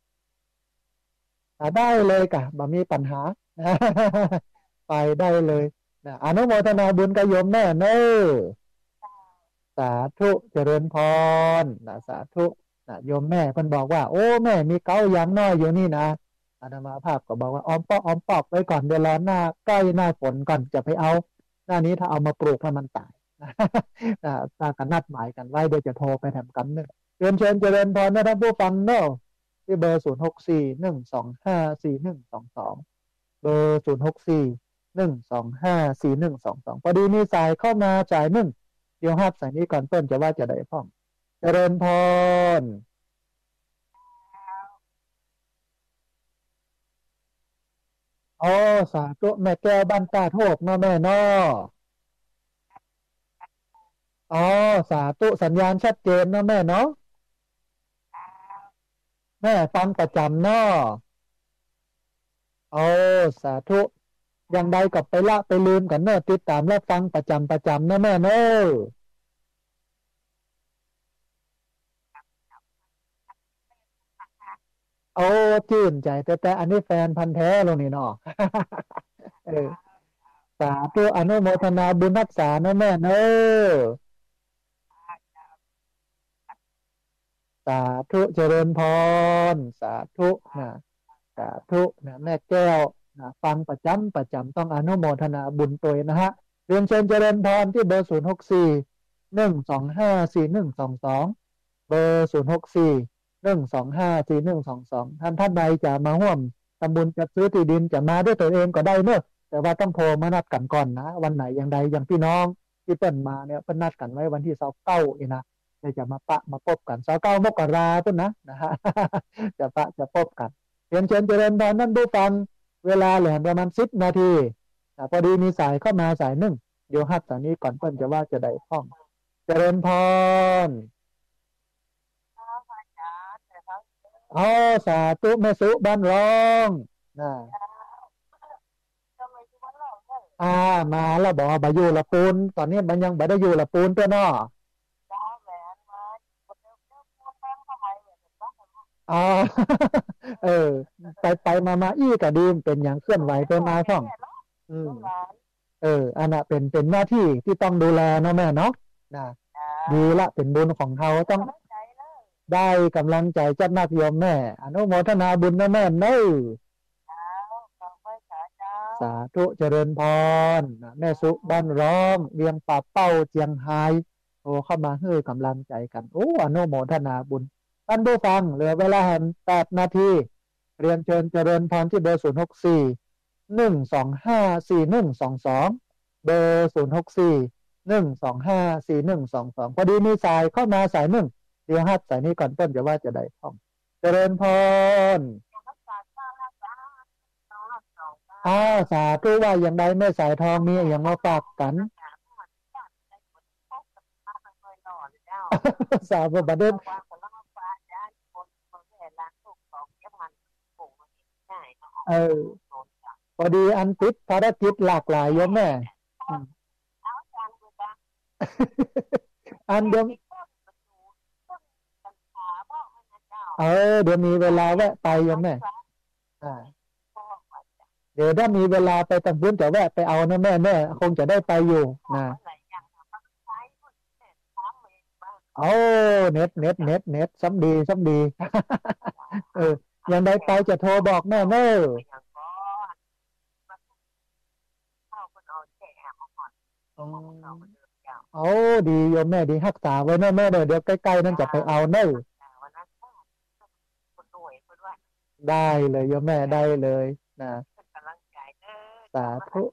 ได้เลยกะบ่มีปัญหา ไปได้เลยนะอนุโมทนาบุญกับโยมแม่เนอะสาธุเจริญพรนะสาธุนะโยมแม่เพิ่นบอกว่าโอ้แม่มีเก้ายังน้อยอยู่นี่นะอาตมาภาพก็บอกว่าอ้อมปอกอ้อมปอกไว้ก่อนเดี๋ยวรอหน้าใกล้หน้าฝนก่อนจะไปเอาหน้านี้ถ้าเอามาปลูกแล้วมันตายนะถ้ากันนัดหมายกันไว้เดี๋ยวจะโทรไปทำกำหนึ่งเรียนเชิญเจริญพรนะท่านผู้ฟังเนอะที่เบอร์ศูนย์หกสี่หนึ่งสองห้าสี่หนึ่งสองสองเบอร์ศูนย์หกสี่หนึ่งสองห้าสี่หนึ่งสองสองพอดีมีสายเข้ามาสายหนึ่งเดี๋ยวห้าสายนี้ก่อนเปิ้ลจะว่าจะได้พ้องเจริญพรอ๋อสาธุแม่แก้วบ้านตาโทษเนาะแม่เนาะอ๋อสาธุสัญญาณชัดเจนเนาะแม่เนาะแม่ฟังประจำเนาะโอ้สาธุยังใดกับไปละไปลืมกันเนอะติดตามและฟังประจำประจำนะแม่เนอะโอ้ชื่นใจแต่แต่อันนี้แฟนพันธุ์แท้ลงนี่เนาะเออสาธุอนุโมทนาบุญรักษานะแม่เนอะสาธุเจริญพรสาธุนะสาธุนะแม่แก้วนะฟังประจำประจำต้องอนุโมทนาบุญตัวนะฮะเรียนเชิญเจริญพรที่เบอร์ศูนย์หกสี่หนึ่งสองห้าสี่หนึ่งสองสองเบอร์ศูนย์หกสี่หนึ่งสองห้าสี่หนึ่งสองสองท่านท่านใดจะมาร่วมทำบุญจัดซื้อที่ดินจะมาด้วยตัวเองก็ได้เนอะแต่ว่าต้องโทรมานัดกันก่อนนะวันไหนอย่างใดอย่างพี่น้องที่เปิ้นมาเนี่ยเปิ้นนัดกันไว้วันที่เสาร์เก้าเองนะเดี๋ยวจะมาปะมาพบกันเสาร์เก้ามกราเปิ้นนะนะฮะ จะปะจะพบกันเรียนเชิญเจริญพรนั่นดูฟังเวลาเหลือประมาณสิบนาทีแต่พอดีมีสายเข้ามาสายหนึ่งเดี๋ยวฮัดสายนี้ก่อนเปิ้นจะว่าจะได้พ้องเจริญพรอ๋อสาธุแม่สุบ้านร้องนะอ่ามาแล้วบอกบายูละปูนตอนนี้มันยังบ่ได้อยู่ละปูนตัวเนาะอ๋อ เออไปไปมามาอี้กะดีมเป็นอย่างเคลื่อนไหวไปมาช่องอืมเอออันน่ะเป็นเป็นหน้าที่ที่ต้องดูแลเนาะแม่เนาะนะดีละเป็นบุญของเขาต้องได้กำลังใจจัดนักโยมแม่อนุโมทนาบุญนะแม่เน้อสาธุเจริญพรนะแม่สุบ้านร้องเวียงป่าเป้าเจียงไฮ้โอ้เข้ามาให้กำลังใจกันโอ้อนุโมทนาบุญท่านผู้ฟังเหลือเวลาแห่งแปดนาทีเรียนเชิญเจริญพรที่เบอร์ศูนย์หกสี่หนึ่งสองห้าสี่หนึ่งสองสองเบอร์ศูนย์หกสี่หนึ่งสองห้าสี่หนึ่งสองสองพอดีมีสายเข้ามาสายหนึ่งเดี๋ยวฮัดสายนี้ก่อนต้นจะว่าจะได้ท่องเจริญพรอ้าวสาธุว่าอย่างใดแม่สายทองมีอย่างมาฝากกันสาธุประเด็นเออพอดีอันติดภารกิจหลากหลายโยมแม่อันเดียวเออเดี๋ยวมีเวลาแวะไปโยมแม่อ่าเดี๋ยวถ้ามีเวลาไปตั้งพื้นจะแวะไปเอานะแม่แม่คงจะได้ไปอยู่นะโอ้เน็ตเน็ตเน็ตเน็ตซ้ำดีซ้ำดีเออยังได้ไปจะโทรบอกแม่เนอะโอ้ดีโยมแม่ดีรักษาไว้แม่แม่เดี๋ยวเดี๋ยวใกล้ๆนั่นจะไปเอาเนอะได้เลยโยมแม่ได้เลยนะสาธุ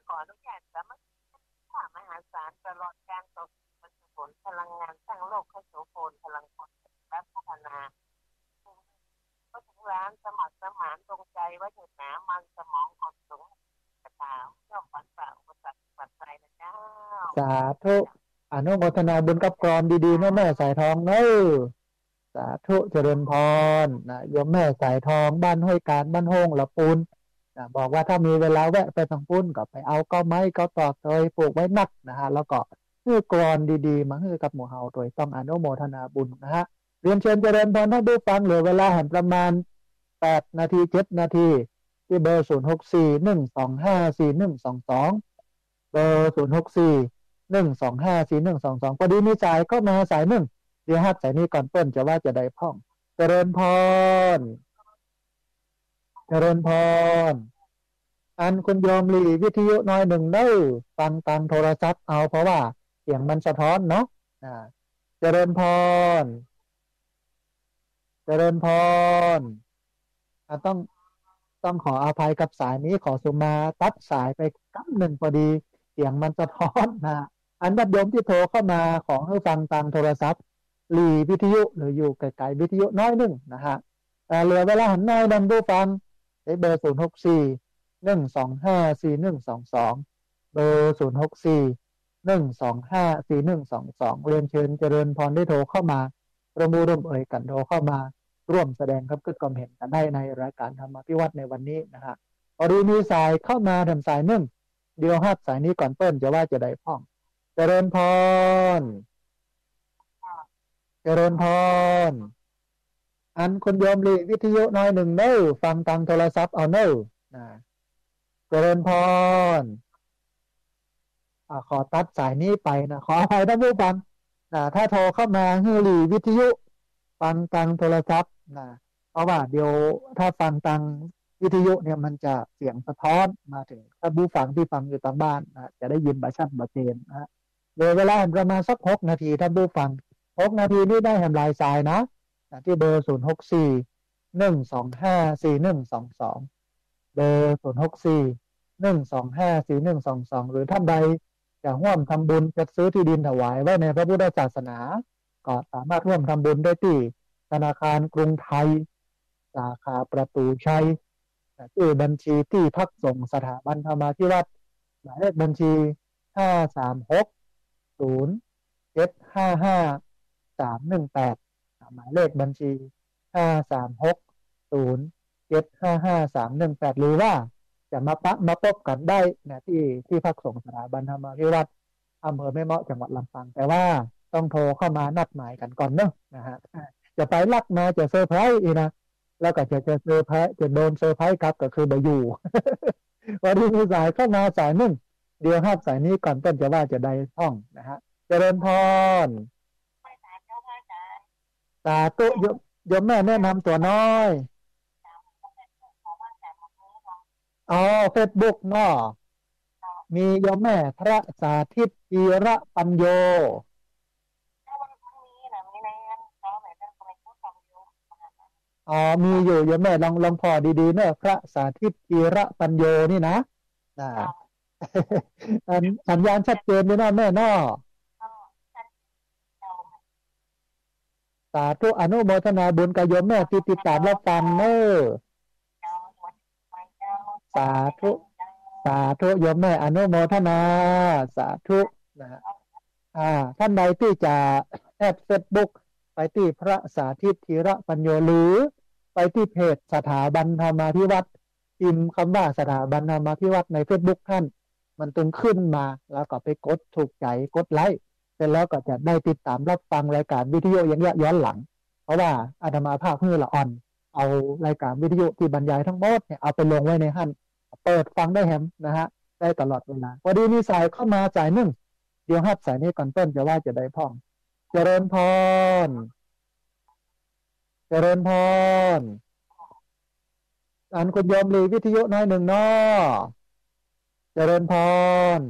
พลังงานสร้างโลกให้โสภณพลังคนและพัฒนาก็ถึงร้านสมัครสมานตรงใจว่าหยุดหนามันสมองอ่อนสูงกระตาย่อมฝันฝ่าอุปสรรคปัจจัยนะเจ้าสาธุอนุโมทนาบุญกับกรอนดีๆนะแม่สายทองเนอะสาธุเจริญพรนะโยมแม่สายทองบ้านห้วยการบ้านโฮงละปูนนะบอกว่าถ้ามีเวลาแวะไปทางปุ้นก็ไปเอาก็ไม้ก็ตอกเคยปลูกไว้นักนะฮะแล้วก็คือกรอนดีๆมาให้กับหมู่เฮาโดยต้องอนุโมทนาบุญนะฮะเรียนเชิญเจริญพรท่านผู้ฟังเหลือเวลาแห่งประมาณแปดนาทีเจ็ดนาทีที่เบอร์ศูนย์หกสี่หนึ่งสองห้าสี่หนึ่งสองสองเบอร์ศูนย์หกสี่หนึ่งสองห้าสี่หนึ่งสองสองพอดีมีสายเข้ามาสายหนึ่งเดี๋ยวฮัดสายนี้ก่อนเปิ้นจะว่าจะได้พ้องเจริญพรเจริญพรอันคุณโยมหลีวิทยุน้อยหนึ่งเด้อฟังตามโทรศัพท์เอาเพราะว่าเสียงมันสะท้อนเนาะอ่าเจริญพรเจริญพรอ่าต้องต้องขออภัยกับสายนี้ขอสุมาตัดสายไปกั๊บหนึ่งพอดีเสียงมันสะท้อนนะอันบัดโยมที่โทรเข้ามาขอให้ฟังตามโทรศัพท์หลีวิทยุหรืออยู่ไกลๆวิทยุน้อยหนึ่งนะฮะแต่เหลือเวลาหันหน้าดันดูฟังในเบอร์ศูนย์หกสี่หนึ่งสองห้าสี่หนึ่งสองสองเบอร์ศูนย์หกสี่หนึ่งสองห้าสี่หนึ่งสองสองเรียนเชิญเจริญพรได้โทรเข้ามาร่วมมือร่วมเอ่ยกันโทรเข้ามาร่วมแสดงครับคิดความเห็นกันได้ในรายการธรรมพิวัตรในวันนี้นะฮะพอดีมีสายเข้ามาทำสายหนึ่งเดียวฮัดสายนี้ก่อนเปิ้ลจะว่าจะได้พ้องเจริญพรเจริญพรอันคุณโยมลีวิทยุน้อยหนึ่งเน้อฟังทางโทรศัพท์เอาเน้อนะเจริญพรอ่าขอตัดสายนี้ไปนะขออภัยท่านผู้ฟังนะถ้าโทรเข้ามาฮือหลีวิทยุฟังทางโทรศัพท์นะเพราะว่าเดี๋ยวถ้าฟังทางวิทยุเนี่ยมันจะเสียงสะท้อนมาถึงท่านผู้ฟังที่ฟังอยู่ทางบ้านนะจะได้ยินบาชัดบาเจนนะเหลือเวลาประมาณสักหกนาทีท่านผู้ฟังหกนาทีนี้ได้แหมลายสายนะที่เบอร์ศูนย์หกสี่หนึ่งสองห้าสี่หนึ่งสองสองเบอร์ศูนย์หกสี่หนึ่งสองห้าสี่หนึ่งสองสองหรือท่านใดจะร่วมทำบุญจัดซื้อที่ดินถวายไว้ในพระพุทธศาสนาก็สามารถร่วมทำบุญได้ที่ธนาคารกรุงไทยสาขาประตูชัยชื่อบัญชีที่พักส่งสถาบันธรรมาธิวัดหมายเลขบัญชีห้าสามหกศูนย์เจ็ดห้าห้าสามหนึ่งแปดหมายเลขบัญชีห้าสามหกศูนย์เจ็ดห้าห้าสามหนึ่งแปดหรือว่าจะมาปะมาพบกันได้นะที่ที่พักส่งสถาบันธรรมาธิวัดอำเภอแม่เมาะจังหวัดลำปางแต่ว่าต้องโทรเข้ามานัดหมายกันก่อนเนอะนะฮะจะไปลักมาจะเซอร์ไพรส์อีกนะแล้วก็จะจะเซอร์ไพรส์จะโดนเซอร์ไพรส์ครับก็คือเบอร์อยู่ วันนี้มีสายเข้ามาสายหนึ่งเดี๋ยวห้าสายนี้ก่อนต้นจะว่าจะได้ท่องนะฮะเจริญพรสาธุยมยมแม่แนะนำตัวน้อยอ๋อเฟซบุ๊กเนาะมียมแม่พระสาธิตจีระปัญโยอ๋อมีอยู่ยมแม่ลองลองพอดีๆเนอะพระสาธิตจีระปัญโยนี่นะนะสัญญาณชัดเจนเลยนะแม่เนาะสาธุอนุโมทนาบุญกับโยมแม่ที่ติดตามรับฟังเนอะสาธุสาธุโยมแม่อนุโมทนาสาธุนะฮะอ่าท่านใดที่จะแอดเฟซบุ๊กไปที่พระสาธิตธีระปัญโยหรือไปที่เพจสถาบันธรรมาธิวัดพิมพ์คำว่าสถาบันธรรมาธิวัดในเฟซบุ๊กท่านมันตึงขึ้นมาแล้วก็ไปกดถูกใจกดไลค์เสร็จแล้วก็จะได้ติดตามรับฟังรายการวิทยุอย่างเงี้ยย้อนหลังเพราะว่าอาตมาภาพเพื่อละอ่อนเอารายการวิทยุที่บรรยายทั้งหมดเนี่ยเอาไปลงไว้ในหั่นเปิดฟังได้แฮมนะฮะได้ตลอดเวลาพอดีมีสายเข้ามาสายหนึ่งเดี๋ยวฮับสายนี้ก่อนต้นจะว่าจะได้พ่องเจริญพรเจริญพรอันคุณโยมลีวิทยุน้อยหนึ่งเนาะเจริญพร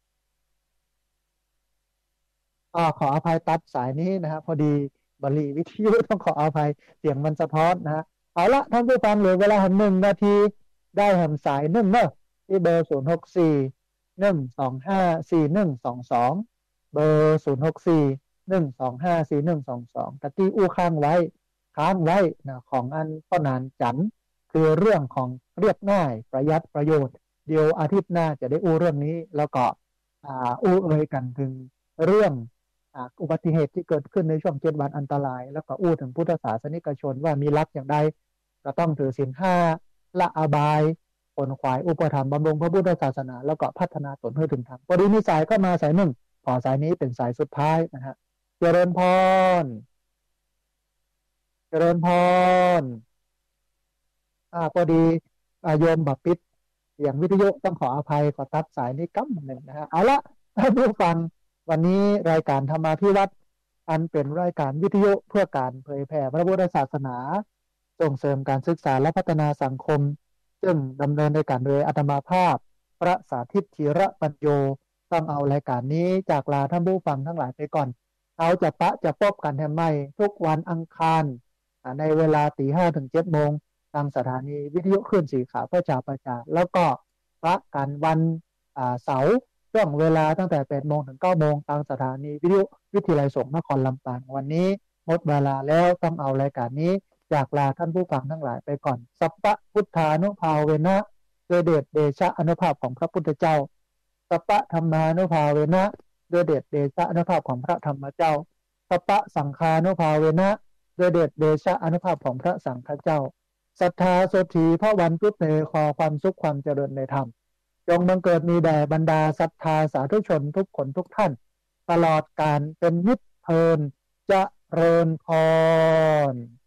อ่าขออภัยตัดสายนี้นะฮะพอดีบรีวิทยุต้องขออภัยเสียงมันสะท้อนนะฮะเอาละท่านผู้ฟังเหลือเวลาหนึ่งนาทีได้แหมสายหนึ่งเนอะที่เบอร์ศูนย์หกสี่หนึ่งสองห้าสี่หนึ่งสองสองเบอร์ศูนย์หกสี่หนึ่งสองห้าสี่หนึ่งสองสองตะกี้อู้ค้างไว้ค้างไว้นะของอันพ่อนานจันคือเรื่องของเรียบง่ายประหยัดประโยชน์เดี๋ยวอาทิตย์หน้าจะได้อู้เรื่องนี้แล้วก็อ่าอู้เอ่ยกันถึงเรื่องอุบัติเหตุที่เกิดขึ้นในช่วงเจ็ดวันอันตรายแล้วก็อู้ถึงพุทธศาสนิกชนว่ามีลักษณ์อย่างใดก็ต้องถือศีลห้าละอบายผลขวายอุปถัมภ์บำรุงพระพุทธศาสนาแล้วก็พัฒนาตนให้ถึงธรรมพอดีมีสายก็มาสายหนึ่งขอสายนี้เป็นสายสุดท้ายนะฮะเจริญพรเจริญพรอ่าพอดีอาโยมบัพปิดอย่างวิทยุต้องขออภัยขอตัดสายนี้กั้มหนึ่งนะฮะเอาละท่านผู้ฟังวันนี้รายการธรรมาภิวัตน์อันเป็นรายการวิทยุเพื่อการเผยแผ่พระพุทธศาสนาส่งเสริมการศึกษาและพัฒนาสังคมซึ่งดำเนินในการโดยอาตมาภาพพระสาธิตธีระปัญโยต้องเอารายการนี้จากลาท่านผู้ฟังทั้งหลายไปก่อนเอาจะปะจะพบกันแทนไม่ทุกวันอังคารในเวลาตีห้าถึงเจ็ดโมงทางสถานีวิทยุคลื่นสีขาวเพื่อชาวประชาแล้วก็ปะกันวันเสาร์ช่วงเวลาตั้งแต่แปดโมงถึงเก้าโมงทางสถานีวิทยุวิทยาลัยสงฆ์นครลำปางวันนี้หมดเวลาแล้วต้องเอารายการนี้จากลาท่านผู้ฟังทั้งหลายไปก่อนสัพพะพุทธานุภาเวนะโดยเดชเดชะอนุภาพของพระพุทธเจ้าสัพพะธรรมานุภาเวนะโดยเดชเดชะอนุภาพของพระธรรมเจ้าสัพพะสังฆานุภาเวนะโดยเดชเดชะอนุภาพของพระสังฆเจ้าศรัทธาโสถีพระวันพุทธเนขอความสุขความเจริญในธรรมจงบังเกิดมีแด่บรรดาศรัทธาสาธุชนทุกคนทุกท่านตลอดการเป็นนิจเพลินเจริญพร